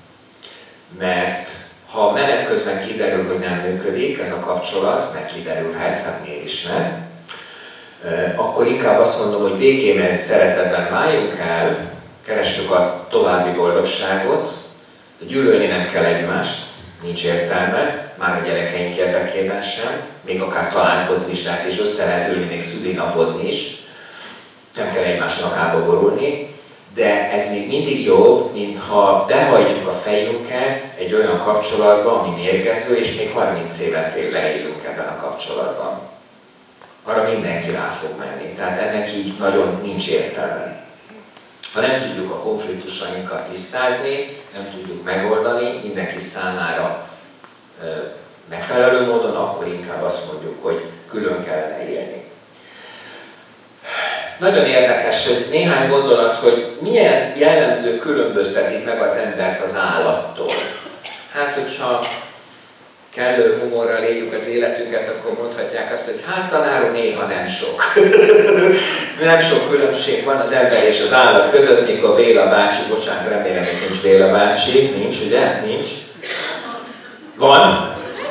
mert ha menet közben kiderül, hogy nem működik ez a kapcsolat, meg kiderülhet, hát miért is nem, akkor inkább azt mondom, hogy békében, szeretetben váljunk el, keressük a további boldogságot, gyűlölni nem kell egymást, nincs értelme, már a gyerekeink érdekében sem, még akár találkozni is lehet, és össze lehet ülni, még szülinapozni is, nem kell egymás nyakába borulni, de ez még mindig jobb, mintha behagyjuk a fejünket egy olyan kapcsolatba, ami mérgező, és még 30 évet leélünk ebben a kapcsolatban. Arra mindenki rá fog menni, tehát ennek így nagyon nincs értelme. Ha nem tudjuk a konfliktusainkat tisztázni, nem tudjuk megoldani mindenki számára megfelelő módon, akkor inkább azt mondjuk, hogy külön kellene élni. Nagyon érdekes, hogy néhány gondolat, hogy milyen jellemző különböztetik meg az embert az állattól. Hát, hogyha kellő humorral éljük az életünket, akkor mondhatják azt, hogy hát tanárom néha nem sok. Nem sok különbség van az ember és az állat között, mikor Béla bácsi, bocsánat, remélem, hogy nincs Béla bácsi, nincs, ugye? Nincs? Van?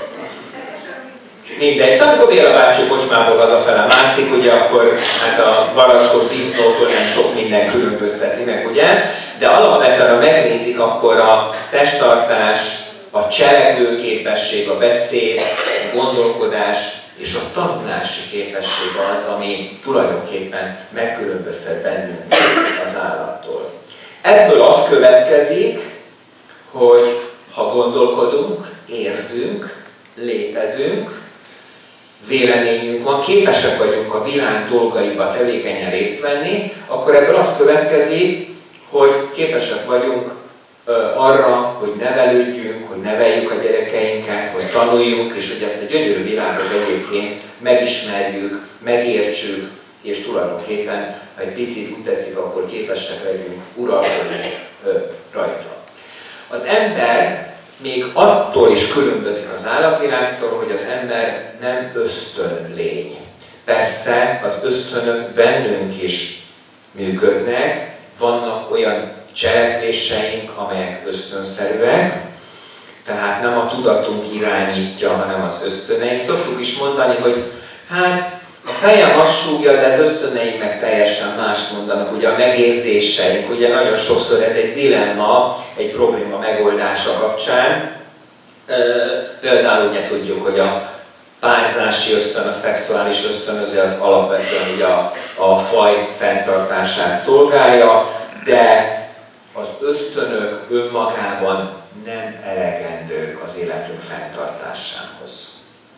Mindegy. Szóval amikor Béla bácsi kocsmából hazafele mászik, ugye, akkor hát a varacskor disznótól nem sok minden különbözteti meg, ugye? De alapvetően, ha megnézik, akkor a testtartás, a cselekvőképesség, a beszéd, a gondolkodás és a tanulási képesség az, ami tulajdonképpen megkülönböztet bennünk az állattól. Ebből az következik, hogy ha gondolkodunk, érzünk, létezünk, véleményünk van, képesek vagyunk a világ dolgaiba tevékenyen részt venni, akkor ebből az következik, hogy képesek vagyunk arra, hogy nevelődjünk, hogy neveljük a gyerekeinket, hogy tanuljunk, és hogy ezt a gyönyörű világot egyébként megismerjük, megértsük, és tulajdonképpen, ha egy picit úgy tetszik, akkor képesek legyünk uralkodni rajta. Az ember még attól is különbözik az állatvilágtól, hogy az ember nem ösztönlény. Persze az ösztönök bennünk is működnek, vannak olyan cselekvéseink, amelyek ösztönszerűek, tehát nem a tudatunk irányítja, hanem az ösztöneink. Szoktuk is mondani, hogy hát a fejem azt súgja, de az ösztöneink meg teljesen mást mondanak, ugye a megérzéseink, ugye nagyon sokszor ez egy dilemma, egy probléma megoldása kapcsán. Például ugye tudjuk, hogy a párzási ösztön, a szexuális ösztönöző az alapvetően ugye a faj fenntartását szolgálja, de az ösztönök önmagában nem elegendők az életünk fenntartásához.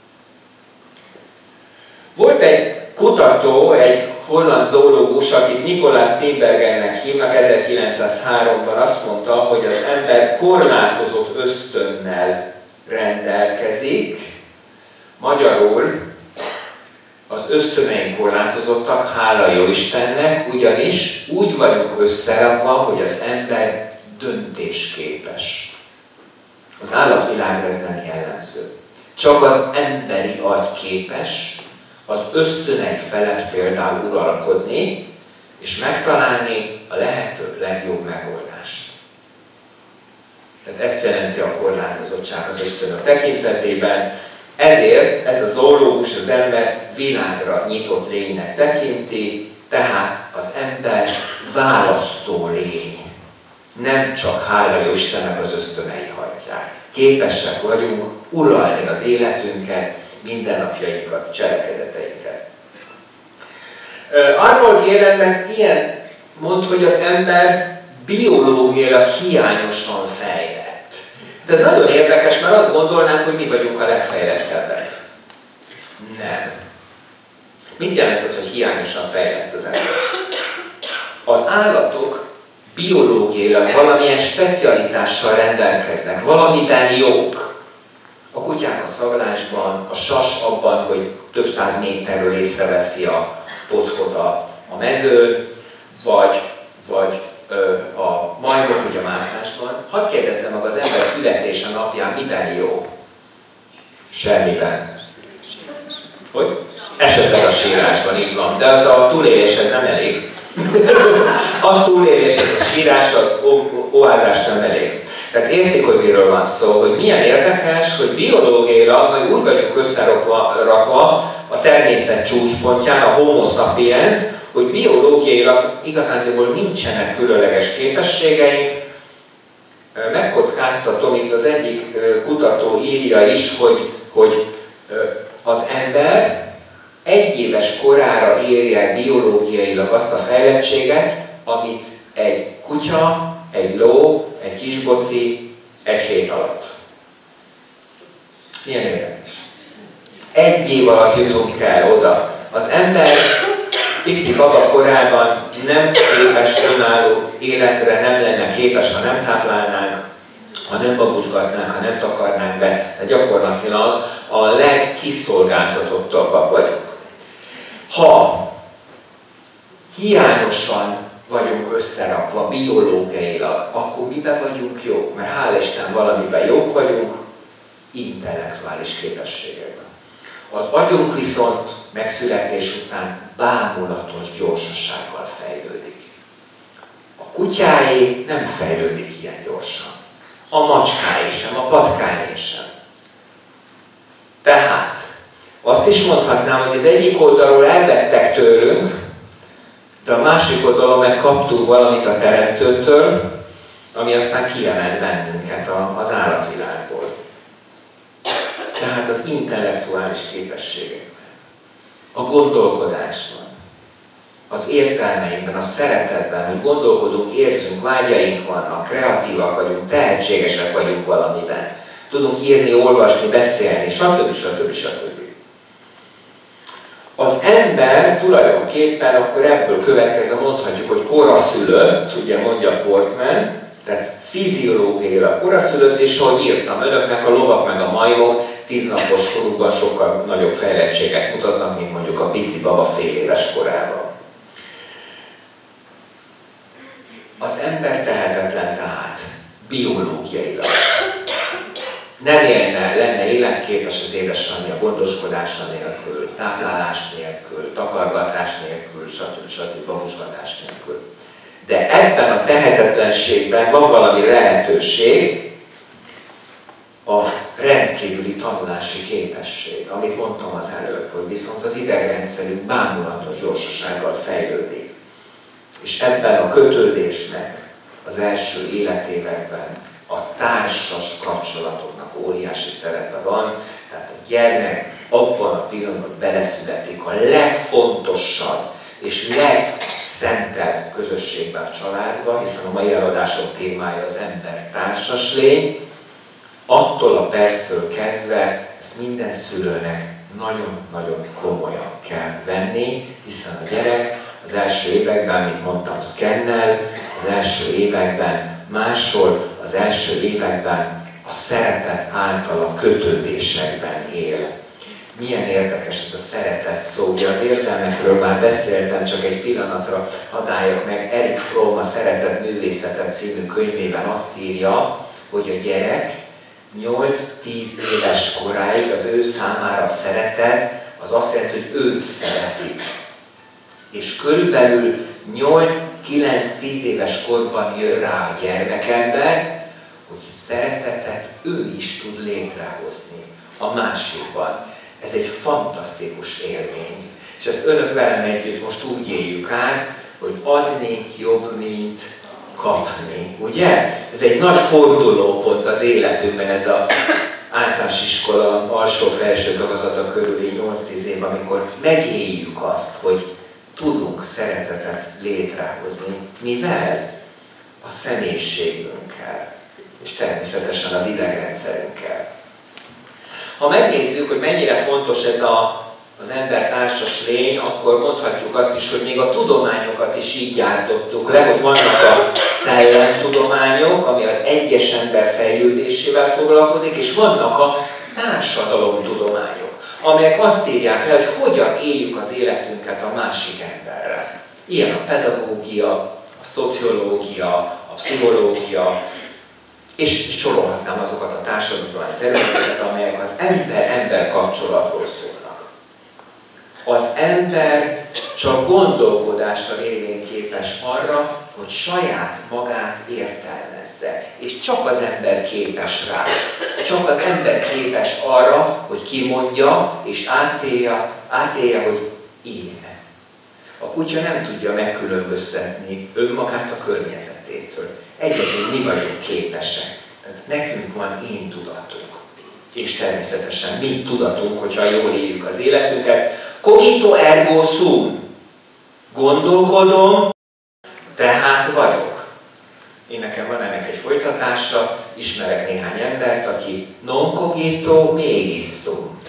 Volt egy kutató, egy holland zoológus, akit Nikolaas Tinbergennek hívnak, 1903-ban azt mondta, hogy az ember korlátozott ösztönnel rendelkezik, magyarul az ösztöneink korlátozottak, hála jó Istennek, ugyanis úgy vagyunk összerakva, hogy az ember döntésképes. Az állatvilágra ez nem jellemző. Csak az emberi agy képes az ösztönei felett például uralkodni, és megtalálni a lehető legjobb megoldást. Tehát ezt jelenti a korlátozottság az ösztönök tekintetében. Ezért ez a zoológus az ember világra nyitott lénynek tekinti, tehát az ember választó lény. Nem csak hála jó Istennek az ösztönei hagyják. Képesek vagyunk uralni az életünket, mindennapjainkat, cselekedeteinket. Arnold Gehrennek ilyen mond, hogy az ember biológiailag hiányosan fejlett. De ez nagyon érdekes, mert azt gondolnánk, hogy mi vagyunk a legfejlettebbek. Nem. Mit jelent ez, hogy hiányosan fejlett az ember? Az állatok biológiailag valamilyen specialitással rendelkeznek, valamiben jók. A kutyák a szaglásban, a sas abban, hogy több száz méterről észreveszi a pockot a mezőn, vagy a majmok ugye a mászásban. Hadd kérdezzem meg, az ember születése napján miben jó? Semmiben. Hogy? Esetleg a sírásban, így van, de az a túléléshez nem elég. A túléléshez, a sírás, az oázás nem elég. Tehát értik, hogy miről van szó, hogy milyen érdekes, hogy biológiailag majd úgy vagyunk összerakva a természet csúcspontján, a Homo sapiens, hogy biológiailag igazándiból nincsenek különleges képességeink. Megkockáztatom, itt az egyik kutató írja is, hogy az ember 1 éves korára érje biológiailag azt a fejlettséget, amit egy kutya, egy ló, egy kisboci 1 hét alatt. Milyen érdekes. 1 év alatt jutunk el oda. Az ember pici baba korában nem képes önálló életre, nem lenne képes, ha nem táplálnánk, ha nem babusgatnánk, ha nem takarnánk be. Tehát gyakorlatilag a legkiszolgáltatottabbak vagyunk. Ha hiányosan vagyunk összerakva biológiailag, akkor miben vagyunk jók? Mert hál' Isten valamiben jók vagyunk, intellektuális képességekben. Az agyunk viszont megszületés után bámulatos gyorsasággal fejlődik. A kutyáé nem fejlődik ilyen gyorsan. A macskáé sem, a patkáé sem. Tehát azt is mondhatnám, hogy az egyik oldalról elvettek tőlünk, de a másik oldalon meg kaptunk valamit a Teremtőtől, ami aztán kiemelt bennünket az állatvilágból. Tehát az intellektuális képességekben, a gondolkodásban, az érzelmeinkben, a szeretetben, hogy gondolkodunk, érzünk, vágyaink vannak, kreatívak vagyunk, tehetségesek vagyunk valamiben. Tudunk írni, olvasni, beszélni, stb. Stb. Stb. Az ember tulajdonképpen akkor ebből következve mondhatjuk, hogy koraszülött, ugye mondja Portman, tehát fiziológiailag koraszülött, és ahogy írtam önöknek, a lovak meg a majmok 10 napos korukban sokkal nagyobb fejlettséget mutatnak, mint mondjuk a pici baba fél éves korában. Az ember tehetetlen tehát, biológiailag. Nem lenne életképes az édesanyja gondoskodása nélkül, táplálás nélkül, takargatás nélkül, stb. Babusgatás nélkül. De ebben a tehetetlenségben van valami lehetőség, a rendkívüli tanulási képesség, amit mondtam az előbb, hogy viszont az idegrendszerünk bámulatos gyorsasággal fejlődik. És ebben a kötődésnek az első életévekben a társas kapcsolatoknak óriási szerepe van, tehát a gyermek abban a pillanatban beleszületik a legfontosabb és legszentebb közösségben, a családba, hiszen a mai előadásom témája az ember társas lény. Attól a perctől kezdve ezt minden szülőnek nagyon-nagyon komolyan kell venni, hiszen a gyerek az első években, mint mondtam, szkennel, az első években máshol, az első években a szeretet által a kötődésekben él. Milyen érdekes ez a szeretet szó, ugye az érzelmekről már beszéltem, csak egy pillanatra hadd álljak meg. Erich Fromm a Szeretet művészete című könyvében azt írja, hogy a gyerek 8-10 éves koráig az ő számára a szeretet az azt jelenti, hogy őt szeretik. És körülbelül 8-9-10 éves korban jön rá a gyermekember, hogy szeretetet ő is tud létrehozni a másikban. Ez egy fantasztikus élmény. És ezt önök velem együtt most úgy éljük át, hogy adni jobb, mint kapni. Ugye? Ez egy nagy fordulópont az életünkben, ez az általános iskola alsó-felső tagozata körüli 8-10 év, amikor megéljük azt, hogy tudunk szeretetet létrehozni, mivel a személyiségünkkel, és természetesen az idegrendszerünkkel. Ha megnézzük, hogy mennyire fontos ez az ember társas lény, akkor mondhatjuk azt is, hogy még a tudományokat is így gyártottuk le, hogy vannak a szellemtudományok, ami az egyes ember fejlődésével foglalkozik, és vannak a társadalomtudományok, amelyek azt írják le, hogy hogyan éljük az életünket a másik emberrel. Ilyen a pedagógia, a szociológia, a pszichológia, és sorolhatnám azokat a társadalmi területeket, amelyek az ember-ember kapcsolatról szólnak. Az ember csak gondolkodással révén képes arra, hogy saját magát értelmezze. És csak az ember képes rá. Csak az ember képes arra, hogy kimondja és átélje, hogy ilyen. A kutya nem tudja megkülönböztetni önmagát a környezetétől. Egyedül mi vagyunk képesek. Nekünk van én tudatunk. És természetesen mi tudatunk, hogyha jól éljük az életünket. Cogito ergo sum. Gondolkodom, tehát vagyok. Én nekem van ennek egy folytatása, ismerek néhány embert, aki non cogito mégis sum.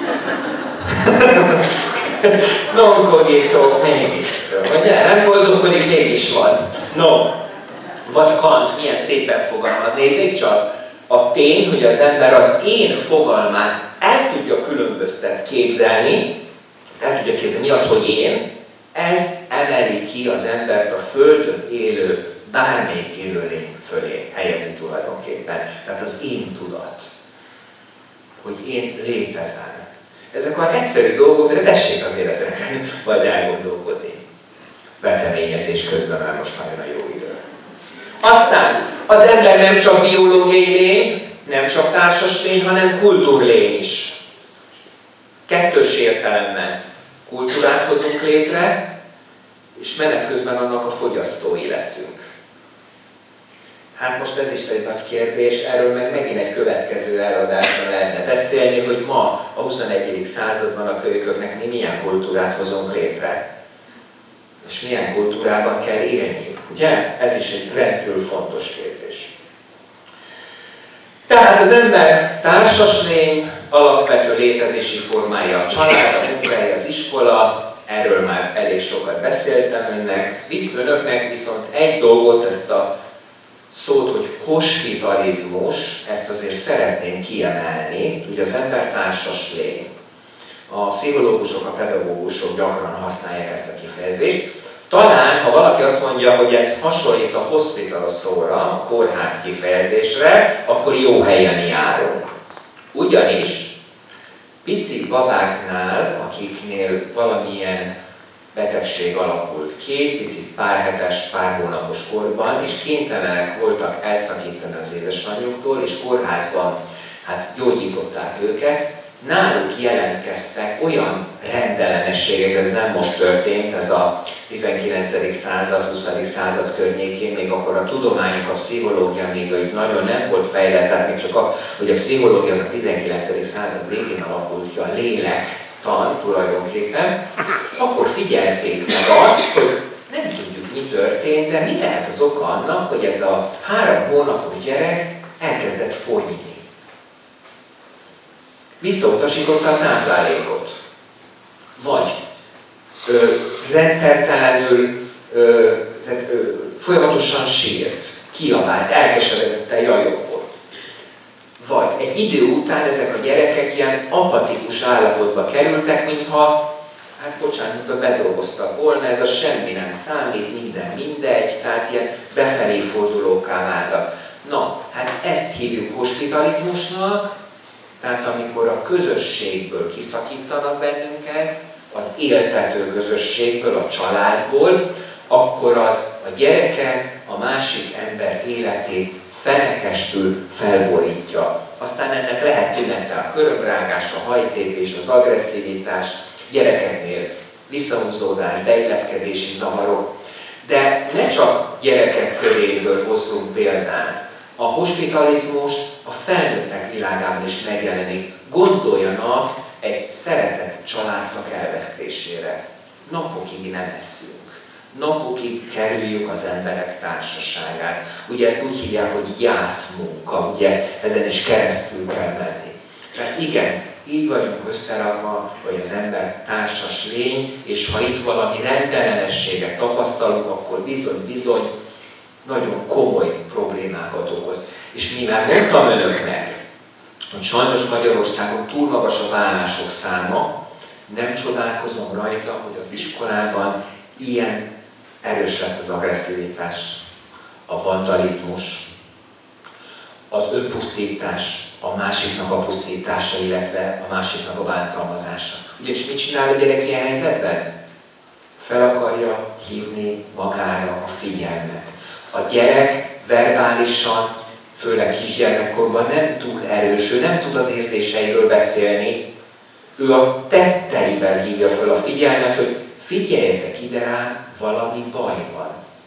Non cogito mégis sum. Vagy nem gondolkodik, mégis van. No. Vagy Kant milyen szépen fogalmaz. Nézzék csak, a tény, hogy az ember az én fogalmát el tudja képzelni, mi az, hogy én, ez emeli ki az embert a Földön élő, bármelyik élőlény fölé helyezi tulajdonképpen. Tehát az én tudat, hogy én létezem. Ezek olyan egyszerű dolgok, de tessék azért ezeken majd elgondolkodni. Veteményezés közben már most már jön a jó idő. Aztán az ember nem csak biológiai lény, nem csak társas lény, hanem kultúrlény is. Kettős értelemben kultúrát hozunk létre, és menet közben annak a fogyasztói leszünk. Hát most ez is egy nagy kérdés, erről meg megint egy következő előadásban lehetne beszélni, hogy ma a 21. században a kölyököknek mi milyen kultúrát hozunk létre. És milyen kultúrában kell élni. Ugye? Ez is egy rendkívül fontos kérdés. Tehát az ember társas lény, alapvető létezési formája a család, a munkahely, az iskola, erről már elég sokat beszéltem önöknek, viszont egy dolgot, ezt a szót, hogy hospitalizmus, ezt azért szeretném kiemelni, hogy az ember társas lény. A pszichológusok, a pedagógusok gyakran használják ezt a kifejezést. Talán, ha valaki azt mondja, hogy ez hasonlít a hospital szóra, a kórház kifejezésre, akkor jó helyen járunk. Ugyanis pici babáknál, akiknél valamilyen betegség alakult ki, pici pár hetes, pár hónapos korban, és kénytelenek voltak elszakítani az édesanyjuktól, és kórházban gyógyították őket, náluk jelentkeztek olyan rendellenességek, ez nem most történt, ez a 19. század, 20. század környékén, még akkor a tudományok, a pszichológia még nagyon nem volt fejlett, tehát még csak hogy a pszichológia a 19. század végén alakult ki, a lélektan tulajdonképpen, akkor figyelték meg azt, hogy nem tudjuk, mi történt, de mi lehet az oka annak, hogy ez a 3 hónapos gyerek elkezdett fogyni. Visszautasította a táplálékot. Vagy rendszertelenül, folyamatosan sírt, kiabált, elkeseredetten jajongott. Vagy egy idő után ezek a gyerekek ilyen apatikus állapotba kerültek, mintha, bocsánat, bedolgoztak volna, ez a semmi nem számít, minden mindegy, tehát ilyen befelé fordulókká váltak. Na, ezt hívjuk hospitalizmusnak, tehát amikor a közösségből kiszakítanak bennünket, az éltető közösségből, a családból, akkor az a gyerekek, a másik ember életét fenekestül felborítja. Aztán ennek lehet tünete a körömrágás, a hajtépés, az agresszivitás, gyerekeknél visszahúzódás, beilleszkedési zavarok. De ne csak gyerekek köréből hozzunk példát. A hospitalizmus a felnőttek világában is megjelenik. Gondoljanak egy szeretett családnak elvesztésére. Napokig nem eszünk. Napokig kerüljük az emberek társaságát. Ugye ezt úgy hívják, hogy gyászmunka, ugye ezen is keresztül kell menni. Tehát igen, így vagyunk összerakva, hogy az ember társas lény, és ha itt valami rendellenességet tapasztalunk, akkor bizony nagyon komoly problémákat okoz. És mivel mondtam önöknek, hogy sajnos Magyarországon túl magas a vállások száma, nem csodálkozom rajta, hogy az iskolában ilyen erős lett az agresszivitás, a vandalizmus, az önpusztítás, a másiknak a pusztítása, illetve a másiknak a bántalmazása. Ugyanis mit csinál a gyerek ilyen helyzetben? Fel akarja hívni magára a figyelmet. A gyerek verbálisan, főleg kisgyermekkorban nem túl erős, ő nem tud az érzéseiről beszélni, ő a tetteivel hívja fel a figyelmet, hogy figyeljetek ide rám, valami baj van.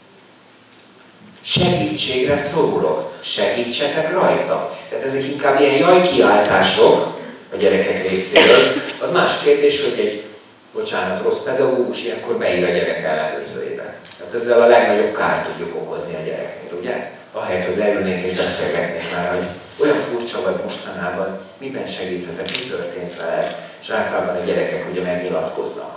Segítségre szólok, segítsetek rajta. Tehát ezek inkább ilyen jajkiáltások a gyerekek részéről. Az más kérdés, hogy egy, bocsánat, rossz pedagógus ilyenkor beír a gyerek ellenőrzőjébe. Tehát ezzel a legnagyobb kárt tudjuk okozni a gyereknél, ugye? Ahelyett, hogy leülnénk és beszélgetnénk már, hogy olyan furcsa vagy mostanában, miben segíthetek, mi történt veled, és általában a gyerekek ugye megnyilatkoznak.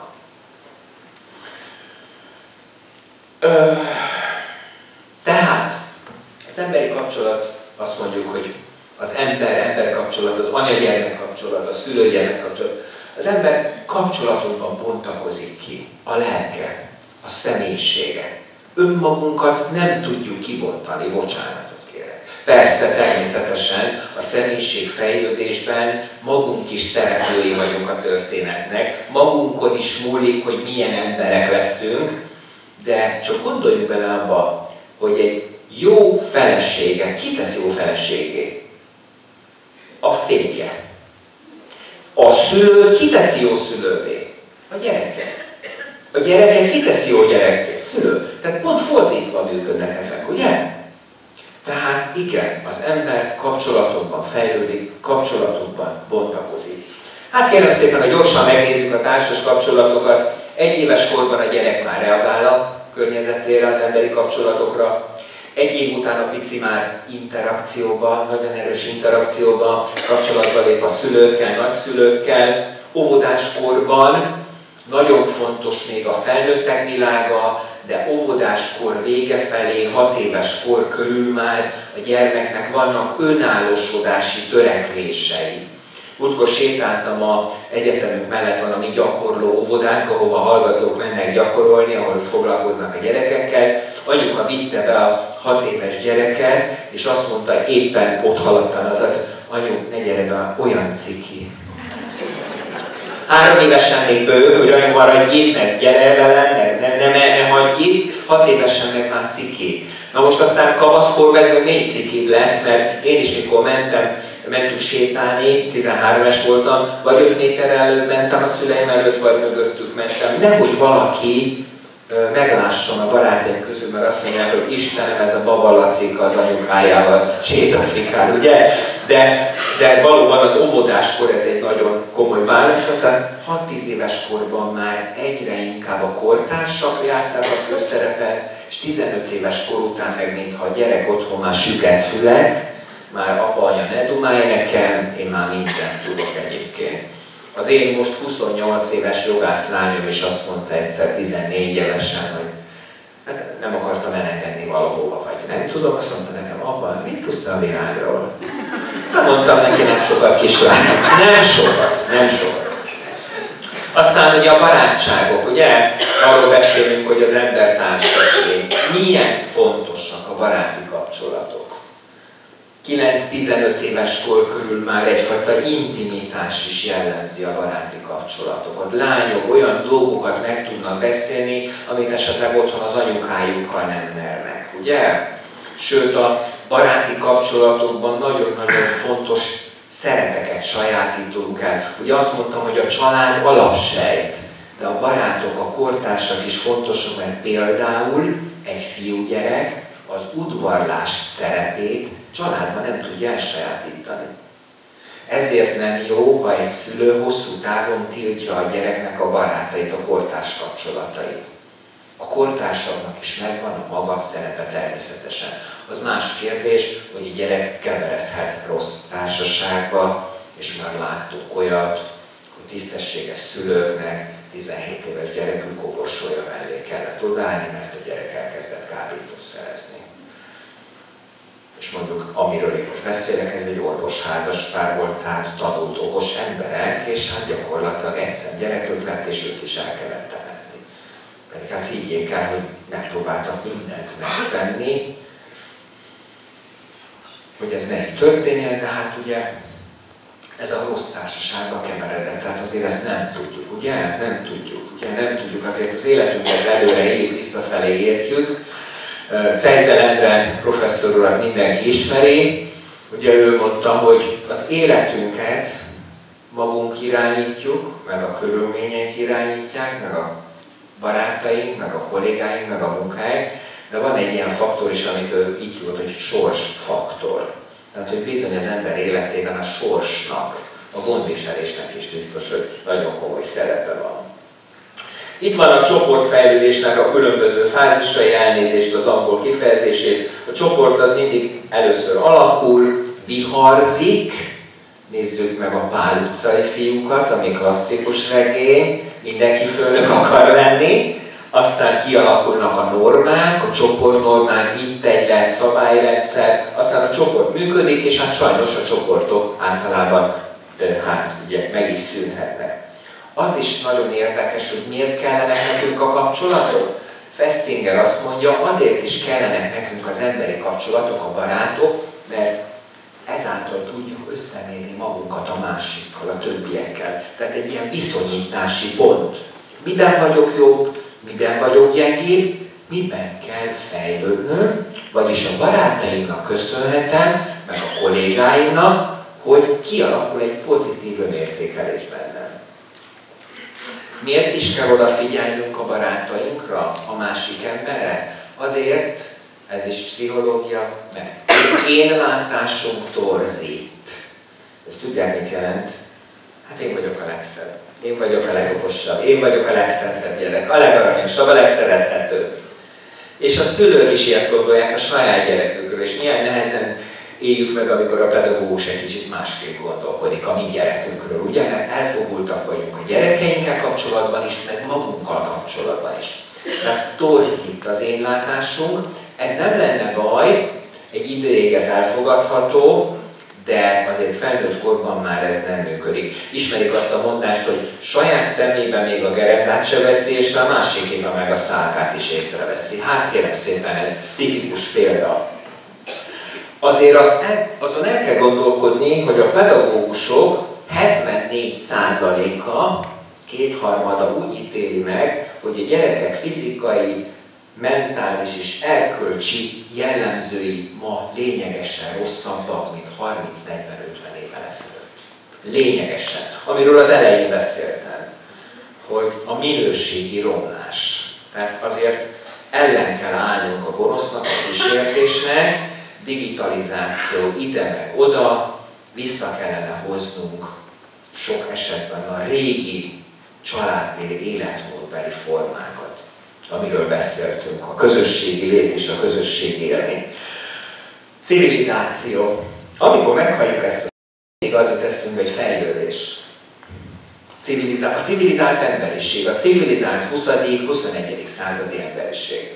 Tehát az emberi kapcsolat, azt mondjuk, hogy az ember-ember kapcsolat, az anya-gyermek kapcsolat, a szülő-gyermek kapcsolat, az ember kapcsolatokban bontakozik ki a lelke, a személyisége. Önmagunkat nem tudjuk kibontani, bocsánatot kérek. Persze, természetesen a személyiség fejlődésben magunk is szereplői vagyunk a történetnek, magunkon is múlik, hogy milyen emberek leszünk, de csak gondoljunk bele abba, hogy egy jó feleséget ki tesz jó feleségé? A férje. A szülőt ki teszi jó szülővé? A gyereke. A gyereket ki teszi jó gyerekké? Szülő. Tehát pont fordítva működnek ezek, ugye? Tehát igen, az ember kapcsolatokban fejlődik, kapcsolatokban bontakozik. Hát kérem szépen, hogy gyorsan megnézzük a társas kapcsolatokat. 1 éves korban a gyerek már reagál a környezetére, az emberi kapcsolatokra. 1 év után a pici már interakcióba, nagyon erős interakcióba, kapcsolatba lép a szülőkkel, nagyszülőkkel. Óvodáskorban nagyon fontos még a felnőttek világa, de óvodáskor vége felé, 6 éves kor körül már a gyermeknek vannak önállósodási törekvései. Múltkor sétáltam a egyetemünk mellett valami gyakorló óvodánk, ahova hallgatók mennek gyakorolni, ahol foglalkoznak a gyerekekkel. Anyuka vitte be a 6 éves gyereket, és azt mondta, éppen ott haladtam az, anyu, ne gyere be, olyan ciki. 3 évesen még bőg, hogy anyu maradj itt, meg gyere velem, meg ne hagyj itt, 6 évesen meg már ciki. Na most aztán kamaszkorban ez meg még cikibb lesz, mert én is mikor mentünk sétálni, 13 éves voltam, vagy 5 méterrel előbb mentem a szüleim előtt, vagy mögöttük mentem. Nehogy valaki meglásson a barátaim közül, mert azt mondják, hogy Istenem, ez a baba Lacika az anyukájával sétafikál, ugye? De valóban az óvodáskor ez egy nagyon komoly válasz, aztán 6-10 éves korban már egyre inkább a kortársak játsszák a főszerepet, és 15 éves kor után meg mintha a gyerek otthon már süket fülek, már apa, anya, ne dumálj nekem, én már mindent tudok egyébként. Az én most 28 éves jogásznányom is azt mondta egyszer 14 évesen, hogy nem akartam elengedni valahova, vagy nem tudom, azt mondta nekem, apa, mit tudsz a világról? Hát mondtam neki, nem sokat, kislányom, nem sokat. Aztán ugye a barátságok, ugye? Arról beszélünk, hogy az embertársaség. Milyen fontosak a baráti kapcsolatok. 9-15 éves kor körül már egyfajta intimitás is jellemzi a baráti kapcsolatokat. Lányok olyan dolgokat meg tudnak beszélni, amit esetleg otthon az anyukájukkal nem mernek, ugye? Sőt, a baráti kapcsolatokban nagyon-nagyon fontos szerepeket sajátítunk el. Ugye azt mondtam, hogy a család alapsejt, de a barátok, a kortársak is fontosak, mert például egy fiúgyerek az udvarlás szerepét családban nem tudja elsajátítani. Ezért nem jó, ha egy szülő hosszú távon tiltja a gyereknek a barátait, a kortárs kapcsolatait. A kortársaknak is megvan a maga szerepe természetesen. Az más kérdés, hogy a gyerek keveredhet rossz társaságba, és már láttuk olyat, hogy tisztességes szülőknek 17 éves gyerekük koporsója mellé kellett odállni, mert a gyerek elkezdett kábítószerezni. És mondjuk, amiről én most beszélek, ez egy orvos házaspár volt, tehát tanult okos emberek, és hát gyakorlatilag egyszer gyerekük lett, és őt is el kellett temetni. Pedig hát higgyék el, hogy megpróbáltak mindent megtenni, hogy ez ne így történjen, de hát ugye ez a rossz társaságba keveredett, tehát azért ezt nem tudjuk, ugye? Nem tudjuk, azért az életünket előre visszafelé értjük. Cejzel Endre professzor urat mindenki ismeri, ugye ő mondta, hogy az életünket magunk irányítjuk, meg a körülmények irányítják, meg a barátaink, meg a kollégáink, meg a munkáink, de van egy ilyen faktor is, amit ő így hívott, hogy sorsfaktor. Tehát, hogy bizony az ember életében a sorsnak, a gondviselésnek is biztos, hogy nagyon komoly szerepe van. Itt van a csoportfejlődésnek a különböző fázisai, elnézést az angol kifejezését. A csoport az mindig először alakul, viharzik. Nézzük meg a Pál utcai fiúkat, ami klasszikus regény, mindenki főnök akar lenni. Aztán kialakulnak a normák, a csoportnormák, itt egy lehet szabályrendszer, aztán a csoport működik, és hát sajnos a csoportok általában ugye, meg is szűnhetnek. Az is nagyon érdekes, hogy miért kellene nekünk a kapcsolatok. Festinger azt mondja, azért is kellenek nekünk az emberi kapcsolatok, a barátok, mert ezáltal tudjuk összemérni magunkat a másikkal, a többiekkel. Tehát egy ilyen viszonyítási pont. Miben vagyok jobb, miben vagyok gyengébb, miben kell fejlődnöm, vagyis a barátaimnak köszönhetem, meg a kollégáimnak, hogy kialakul egy pozitív önértékelés bennem. Miért is kell odafigyelnünk a barátainkra, a másik emberre? Azért, ez is pszichológia, mert én látásunk torzít. Ezt tudják, mit jelent? Hát én vagyok a legszebb, én vagyok a legokosabb, én vagyok a legszentebb gyerek, a legaranyosabb, a legszerethetőbb. És a szülők is ezt gondolják a saját gyerekükről, és milyen nehezen éljük meg, amikor a pedagógus egy kicsit másképp gondolkodik a mi gyerekünkről, ugye? Mert elfogultak vagyunk a gyerekeinkkel kapcsolatban is, meg magunkkal kapcsolatban is. Tehát torzít az én látásunk, ez nem lenne baj, egy időig ez elfogadható, de azért felnőtt korban már ez nem működik. Ismerik azt a mondást, hogy saját szemében még a gerendát se veszi, és a másikéga meg a szálkát is észreveszi. Hát kérem szépen, ez tipikus példa. Azért azon el kell gondolkodni, hogy a pedagógusok 74%-a, kétharmada úgy ítéli meg, hogy a gyerekek fizikai, mentális és erkölcsi jellemzői ma lényegesen rosszabbak, mint 30-40-50 évvel ezelőtt. Lényegesen. Amiről az elején beszéltem, hogy a minőségi romlás. Tehát azért ellen kell állnunk a gonosznak, a kísértésnek, digitalizáció ide meg oda, vissza kellene hoznunk sok esetben a régi családbéli életmódbeli formákat, amiről beszéltünk, a közösségi lét és a közösségi élmény. Civilizáció. Amikor meghalljuk ezt a még az jut eszünkbe, hogy fejlődés. A civilizált emberiség, a civilizált 20.-21. századi emberiség.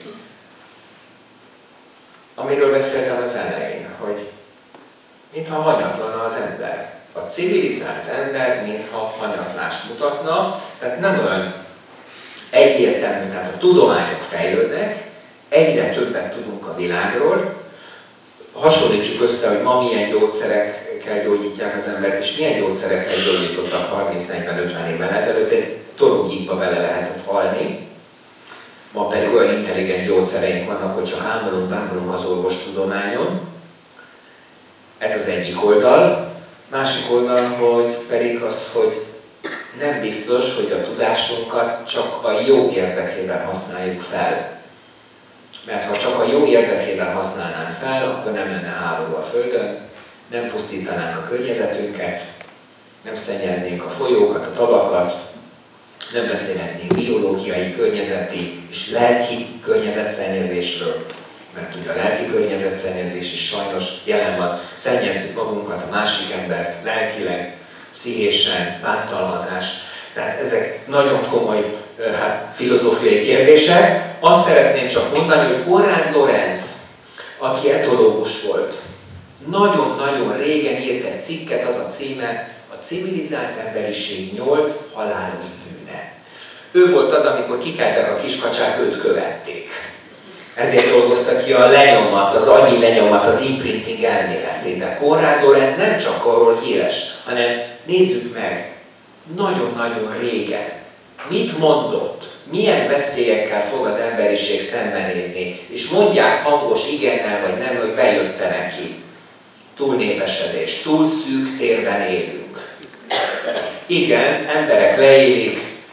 Amiről beszéltem az elején, hogy mintha hanyatlana az ember. A civilizált ember, mintha hanyatlást mutatna, tehát nem olyan egyértelmű, tehát a tudományok fejlődnek, egyre többet tudunk a világról, hasonlítsuk össze, hogy ma milyen gyógyszerekkel gyógyítják az embert, és milyen gyógyszerekkel gyógyítottak 30-40-50 évvel ezelőtt, egy toronygyíkba bele lehetett halni. Ma pedig olyan intelligens gyógyszereink vannak, hogy csak ámulunk az orvostudományon. Ez az egyik oldal. Másik oldal, hogy pedig az, hogy nem biztos, hogy a tudásunkat csak a jó érdekében használjuk fel. Mert ha csak a jó érdekében használnánk fel, akkor nem lenne háború a Földön, nem pusztítanánk a környezetünket, nem szennyeznénk a folyókat, a tavakat, nem beszélhetnénk biológiai, környezeti és lelki környezetszennyezésről, mert ugye a lelki környezetszennyezés is sajnos jelen van. Szennyezzük magunkat, a másik embert lelkileg, pszichésen, bántalmazás. Tehát ezek nagyon komoly filozófiai kérdések. Azt szeretném csak mondani, hogy Konrád Lorenz, aki etológus volt, nagyon-nagyon régen írt egy cikket, az a címe, a civilizált emberiség 8 halálos bűne. Ő volt az, amikor kikeltek a kiskacsák, őt követték. Ezért dolgozta ki a lenyomat, az agyi lenyomat, az imprinting elméletét. De Konrád Lorenz nem csak arról híres, hanem nézzük meg, nagyon-nagyon régen mit mondott, milyen veszélyekkel fog az emberiség szembenézni, és mondják hangos igennel vagy nem, hogy bejötte neki. Túlnépesedés, túl szűk térben élünk. Igen, emberek leélik,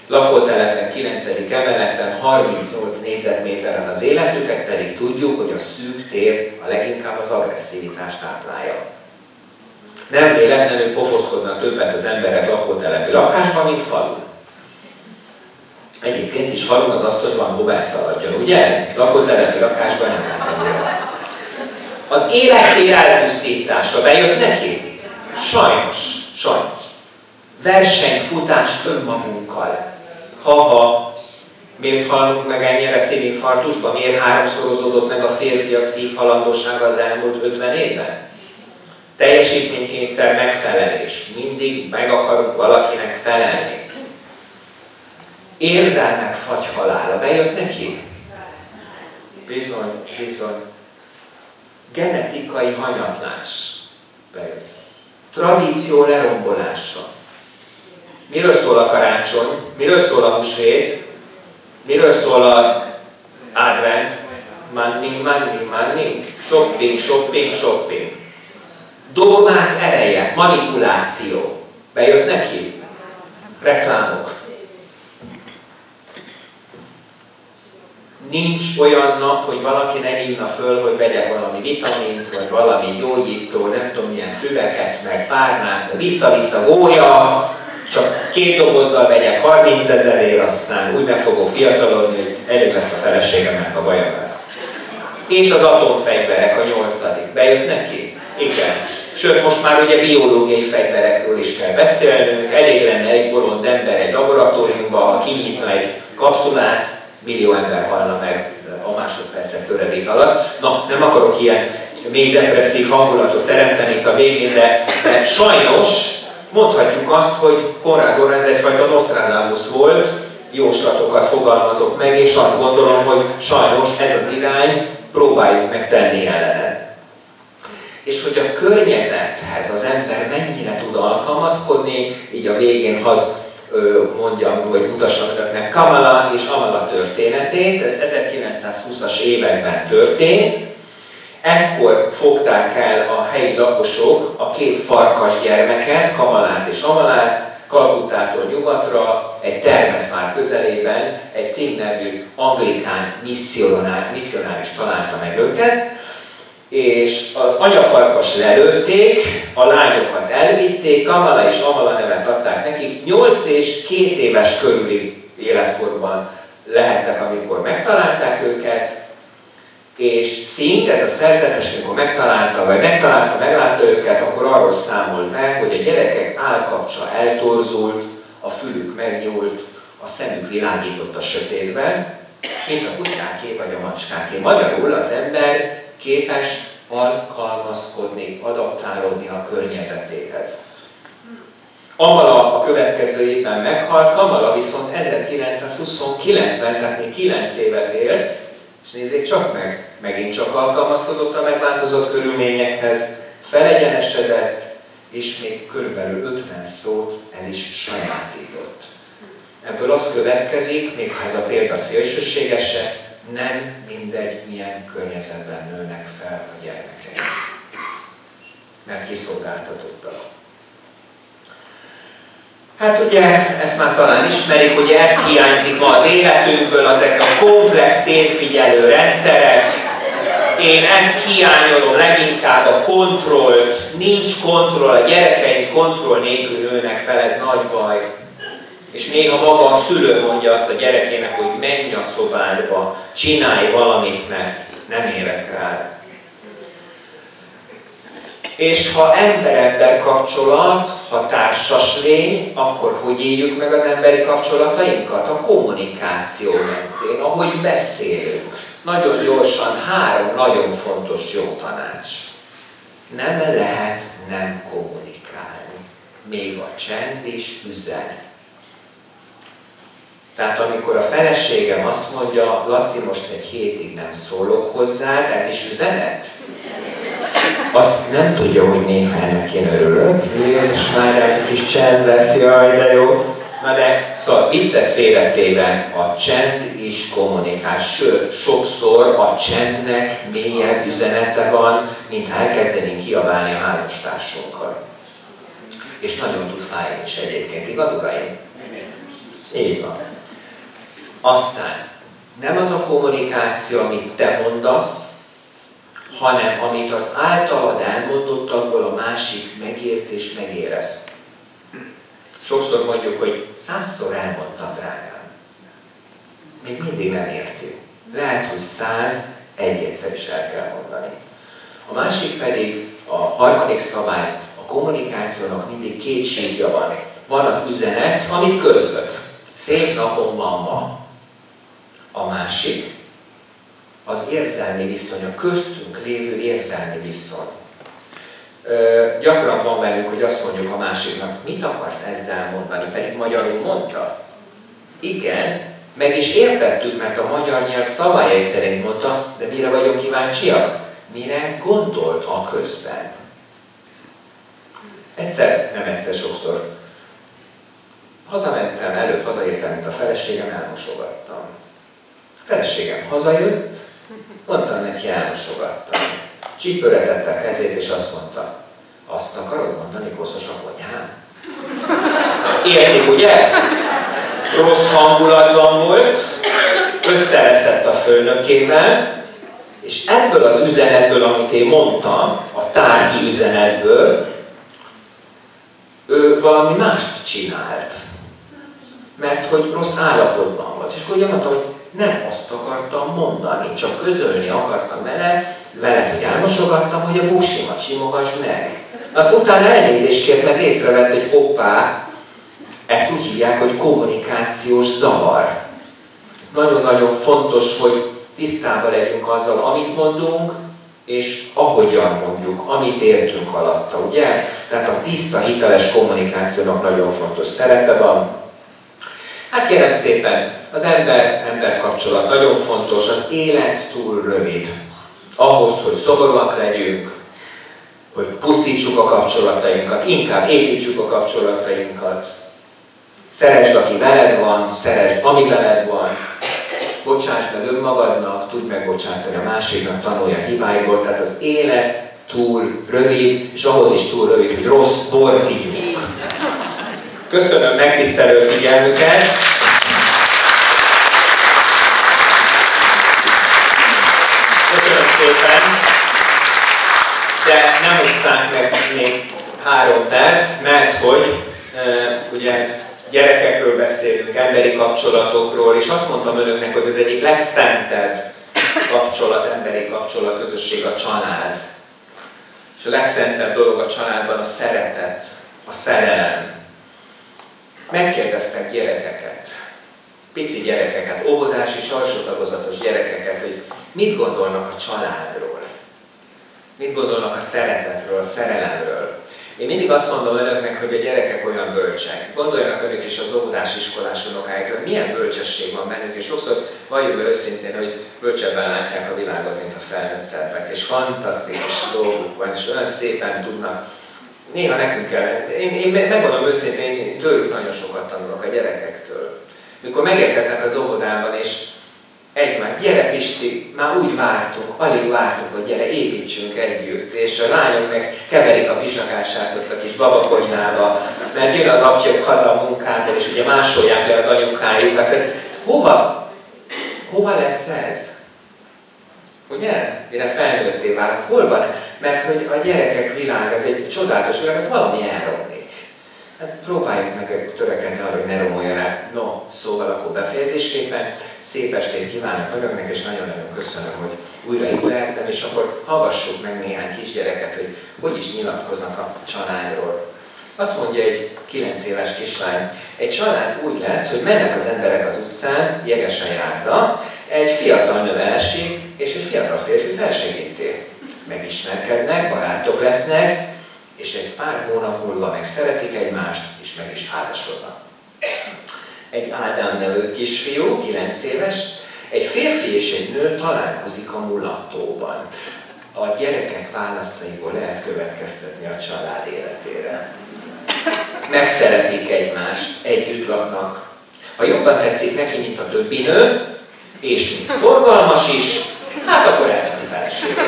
lakótelepen, 9. emeleten, 38 négyzetméteren az életüket, pedig tudjuk, hogy a szűk tér a leginkább az agresszivitást táplálja. Nem véletlenül pofozkodnak többet az emberek lakótelepi lakásban, mint falun. Egyébként is falun az azt, hogy van hová szaladjon, ugye? Lakótelepi lakásban nem lehet ennyire. Az élettér elpusztítása bejött neki? Sajnos. Versenyfutás önmagunkkal. Ha, miért halunk meg ennyire szívinfarktusban? Miért háromszorozódott meg a férfiak szívhalandósága az elmúlt 50 évben? Teljesítménykényszer, megfelelés. Mindig meg akarunk valakinek felelni. Érzelmek fagyhalála. Bejött neki? Bizony. Genetikai hanyatlás. Bejött. Tradíció lerombolása. Miről szól a karácsony? Miről szól a húsvét? Miről szól a advent? Money. Shopping. Dogmák ereje, manipuláció. Bejött neki? Reklámok. Nincs olyan nap, hogy valaki ne hívna föl, hogy vegyek valami vitamint, vagy valami gyógyító, nem tudom milyen füveket, meg párnát, meg vissza-vissza gólya, csak 2 dobozzal vegyek 30 000-ért, aztán úgy meg fogok fiatalodni, hogy elég lesz a feleségemnek a baja vele. És az atomfegyverek, a 8. Bejött neki? Igen. Sőt, most már ugye biológiai fegyverekről is kell beszélnünk, elég lenne egy bolond ember egy laboratóriumban, ha kinyitna egy kapszulát, millió ember halna meg a másodpercek töredék alatt. Na, nem akarok ilyen mély depresszív hangulatot teremteni itt a végén, de sajnos mondhatjuk azt, hogy Konrád Lorenz egyfajta Nostradamus volt, jóslatokat fogalmazott meg, és azt gondolom, hogy sajnos ez az irány, próbáljuk meg tenni ellene. És hogy a környezethez az ember mennyire tud alkalmazkodni, így a végén hadd mondjam, hogy mutassam önöknek Kamala és Amala történetét. Ez 1920-as években történt. Ekkor fogták el a helyi lakosok a 2 farkas gyermeket, Kamalát és Amalát, Kalkuttától nyugatra, egy termeszmár közelében egy Singh nevű anglikán misszionáris találta meg őket, és az anyafarkas lelőtték, a lányokat elvitték, Kamala és Amala nevet adták nekik, 8 és 2 éves körüli életkorban lehettek, amikor megtalálták őket, és Singh, ez a szerzetes, amikor meglátta őket, akkor arról számolt be, hogy a gyerekek állkapcsa eltorzult, a fülük megnyúlt, a szemük világított a sötétben, mint a kutyáké vagy a macskáké. Magyarul az ember képes alkalmazkodni, adaptálódni a környezetéhez. Amala a következő évben meghalt, Kamala viszont 1929-ben, tehát még 9 évet élt, és nézzék csak meg, megint csak alkalmazkodott a megváltozott körülményekhez, felegyenesedett, és még körülbelül 50 szót el is sajátított. Ebből az következik, még ha ez a példa szélsőséges, nem mindegy, milyen környezetben nőnek fel a gyermekek, mert kiszolgáltatottak. Hát ugye, ezt már talán ismerik, ugye ez hiányzik ma az életünkből, ezek a komplex térfigyelő rendszerek. Én ezt hiányolom leginkább, a kontrollt. Nincs kontroll, a gyerekeink kontroll nélkül nőnek fel, ez nagy baj. És néha maga a szülő mondja azt a gyerekének, hogy menj a szobádba, csinálj valamit, mert nem érek rá. És ha ember-ember kapcsolat, ha társas lény, akkor hogy éljük meg az emberi kapcsolatainkat? A kommunikáció mentén, ahogy beszélünk. Nagyon gyorsan 3 nagyon fontos jó tanács. Nem lehet nem kommunikálni. Még a csend is üzen. Tehát amikor a feleségem azt mondja, Laci, most egy hétig nem szólok hozzád, ez is üzenet? Azt nem tudja, hogy néha ennek én örülök. Jézus, már egy kis csend lesz, jaj, de jó. Na de, szóval viccet félretéve, a csend is kommunikál. Sőt, sokszor a csendnek mélyebb üzenete van, mintha elkezdenénk kiabálni a házastársunkkal. És nagyon tud fájni is egyébként, igaz, uraim? Így van. Aztán nem az a kommunikáció, amit te mondasz, hanem amit az általad elmondottakból a másik megért és megérez. Sokszor mondjuk, hogy 100-szor elmondtam, drágám. Még mindig nem érti. Lehet, hogy 101 egyszer is el kell mondani. A másik pedig, a harmadik szabály, a kommunikációnak mindig két síkja van. Van az üzenet, amit közlök. Szép napom van ma. A másik, az érzelmi viszony, a köztünk lévő érzelmi viszony. Gyakran van velünk, hogy azt mondjuk a másiknak, mit akarsz ezzel mondani, pedig magyarul mondta. Igen, meg is értettük, mert a magyar nyelv szabályai szerint mondta, de mire vagyunk kíváncsiak? Mire gondolt a közben? Sokszor. Hazamentem, előbb hazaértem, mint a feleségem, elmosogattam. A feleségem hazajött, mondtam neki, elmosogattam. Csípőre tette a kezét, és azt mondta, azt akarod mondani, koszos a konyhám? Értik, ugye? Rossz hangulatban volt, összeveszett a főnökével, és ebből az üzenetből, amit én mondtam, a tárgyi üzenetből, ő valami mást csinált. Mert hogy rossz állapotban volt. És akkor ugye mondtam, hogy nem azt akartam mondani, csak közölni akartam veled, hogy elmosogattam, hogy a buksimat simogass meg. Azt utána elnézést kért, mert észrevett, hogy hoppá, ezt úgy hívják, hogy kommunikációs zavar. Nagyon-nagyon fontos, hogy tisztában legyünk azzal, amit mondunk, és ahogyan mondjuk, amit értünk alatta, ugye? Tehát a tiszta, hiteles kommunikációnak nagyon fontos szerepe van. Hát kérem szépen, az ember kapcsolat nagyon fontos, az élet túl rövid. Ahhoz, hogy szomorúak legyünk, hogy pusztítsuk a kapcsolatainkat, inkább építsük a kapcsolatainkat. Szeresd, aki veled van, szeresd, ami veled van. Bocsáss meg önmagadnak, tudj megbocsátani a másiknak, tanulj a hibáiból. Tehát az élet túl rövid, és ahhoz is túl rövid, hogy rossz bort ígyunk. Köszönöm megtisztelő figyelmüket! Köszönöm szépen! De nem osszák meg még 3 perc, mert hogy ugye gyerekekről beszélünk, emberi kapcsolatokról, és azt mondtam önöknek, hogy az egyik legszentebb kapcsolat, emberi kapcsolat, közösség a család. És a legszentebb dolog a családban a szeretet, a szerelem. Megkérdeztek gyerekeket, pici gyerekeket, óvodás és alsó tagozatos gyerekeket, hogy mit gondolnak a családról, mit gondolnak a szeretetről, a szerelemről. Én mindig azt mondom önöknek, hogy a gyerekek olyan bölcsek. Gondoljanak önök is az óvodás iskolás unokáikra, milyen bölcsesség van bennük, és sokszor valljuk be őszintén, hogy bölcsebben látják a világot, mint a felnőttebbek, és fantasztikus dolguk van, és olyan szépen tudnak. Néha nekünk kell, én megmondom őszintén, én tőlük nagyon sokat tanulok, a gyerekektől. Mikor megérkeznek az óvodában, és egymás, gyere Pisti, már úgy vártunk, alig vártuk, hogy gyere, építsünk együtt, és a lányok meg keverik a pisakását ott a kis babakonyhába, mert jön az apjuk haza a munkától, és ugye másolják le az anyukájukat. Hova lesz ez? Ugye? Mire felnőtté válnak. Hol van? Mert hogy a gyerekek világ, ez egy csodálatos világ, ez valami elromlik. Hát próbáljuk meg törekedni arra, hogy ne romoljon el. No, szóval akkor befejezésképpen szép estét kívánok önöknek, és nagyon-nagyon köszönöm, hogy újra itt lehettem, és akkor hallgassuk meg néhány kisgyereket, hogy is nyilatkoznak a családról. Azt mondja egy 9 éves kislány, egy család úgy lesz, hogy mennek az emberek az utcán, jeges a járda, egy fiatal nő esik, és egy fiatal férfi felsegíti. Megismerkednek, barátok lesznek, és egy pár hónap múlva megszeretik egymást, és meg is házasodnak. Egy Ádám nevű kisfiú, 9 éves, egy férfi és egy nő találkozik a mulattóban. A gyerekek válaszaiból lehet következtetni a család életére. Megszeretik egymást, együtt laknak. Ha jobban tetszik neki, mint a többi nő, és még szorgalmas is, hát akkor elveszi feleségét.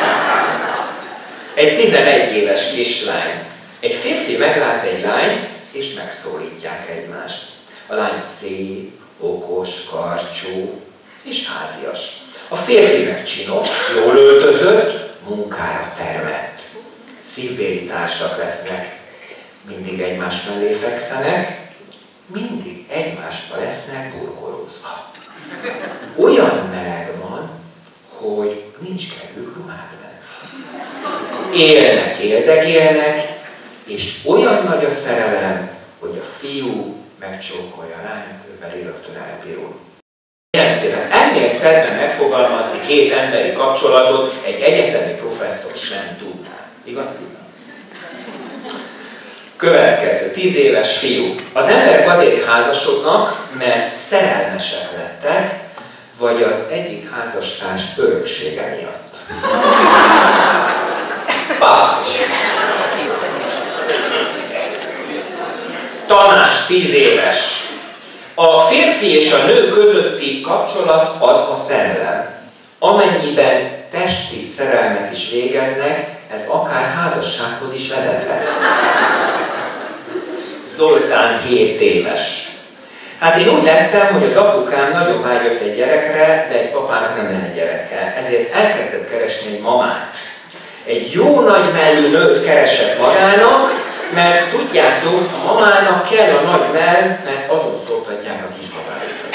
Egy 11 éves kislány. Egy férfi meglát egy lányt, és megszólítják egymást. A lány szép, okos, karcsú és házias. A férfi meg csinos, jól öltözött, munkára termett. Szívbéli társak lesznek, mindig egymás mellé fekszenek, mindig egymásba lesznek burkolózva. Olyan meleg van, hogy nincs kedvük ruhát venni. Élnek, éldegélnek, és olyan nagy a szerelem, hogy a fiú megcsókolja a lányt, ő pedig rögtön elpirul. Milyen szépen, ennél szebben megfogalmazni két emberi kapcsolatot egy egyetemi professzor sem tudná. Igaz? Következő, 10 éves fiú. Az emberek azért házasodnak, mert szerelmesek lettek, vagy az egyik házastárs öröksége miatt. Paff! Tamás, 10 éves. A férfi és a nő közötti kapcsolat az a szerelem. Amennyiben testi szerelmek is végeznek, ez akár házassághoz is vezethet. Zoltán 7 éves. Hát én úgy lettem, hogy az apukám nagyon vágyott egy gyerekre, de egy papának nem lehet gyereke. Ezért elkezdett keresni egy mamát. Egy jó nagy mellű nőt keresett magának, mert tudjátok, a mamának kell a nagy mell, mert azon szoktatják a kisbabájukat.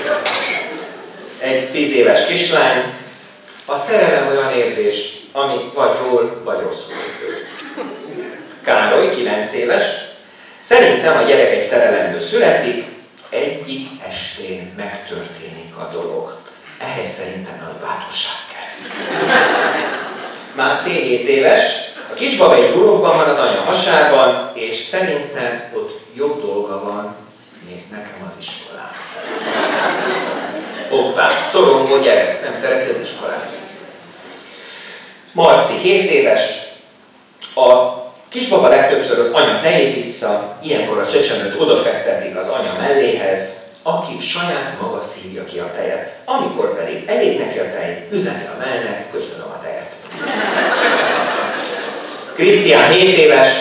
Egy 10 éves kislány, a szerelem olyan érzés, ami vagy jól, vagy rosszul érző. Károly, 9 éves, szerintem a gyerek egy szerelemből születik, egyik estén megtörténik a dolog. Ehhez szerintem nagy bátorság kell. Máté, 7 éves, a kisbaba egy burokban van az anya hasában, és szerintem ott jobb dolga van, mint nekem az iskolán. Hoppá, szorongó gyerek, nem szereti az iskolát. Marci, 7 éves, a kisbaba legtöbbször az anya tejét issza, ilyenkor a csecsemőt odafektetik az anya melléhez, aki saját maga szívja ki a tejet. Amikor pedig elég neki a tej, üzeni a mellnek, köszönöm a tejet. Krisztián, 7 éves,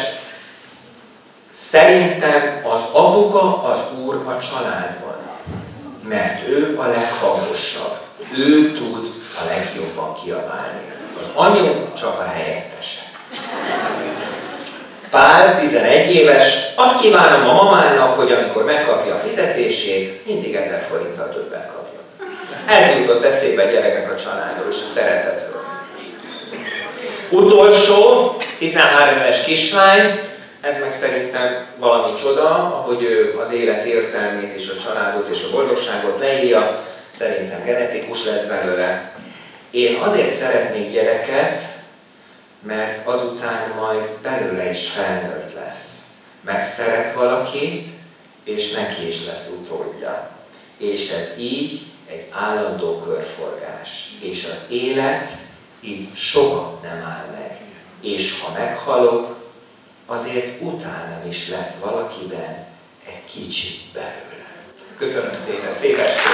szerintem az apuka az úr a családban, mert ő a leghangosabb, ő tud a legjobban kiabálni. Az anyu csak a helyettese. Pál, 11 éves, azt kívánom a mamának, hogy amikor megkapja a fizetését, mindig 1000 forinttal többet kapja. Ez jutott eszébe a gyereknek a családról és a szeretetről. Utolsó, 13 éves kislány, ez meg szerintem valami csoda, ahogy ő az élet értelmét és a családot és a boldogságot leírja, szerintem genetikus lesz belőle. Én azért szeretnék gyereket, mert azután majd belőle is felnőtt lesz. Megszeret valakit, és neki is lesz utódja. És ez így egy állandó körforgás. És az élet így soha nem áll meg. És ha meghalok, azért utánam is lesz valakiben egy kicsit belőle. Köszönöm szépen, szép estét!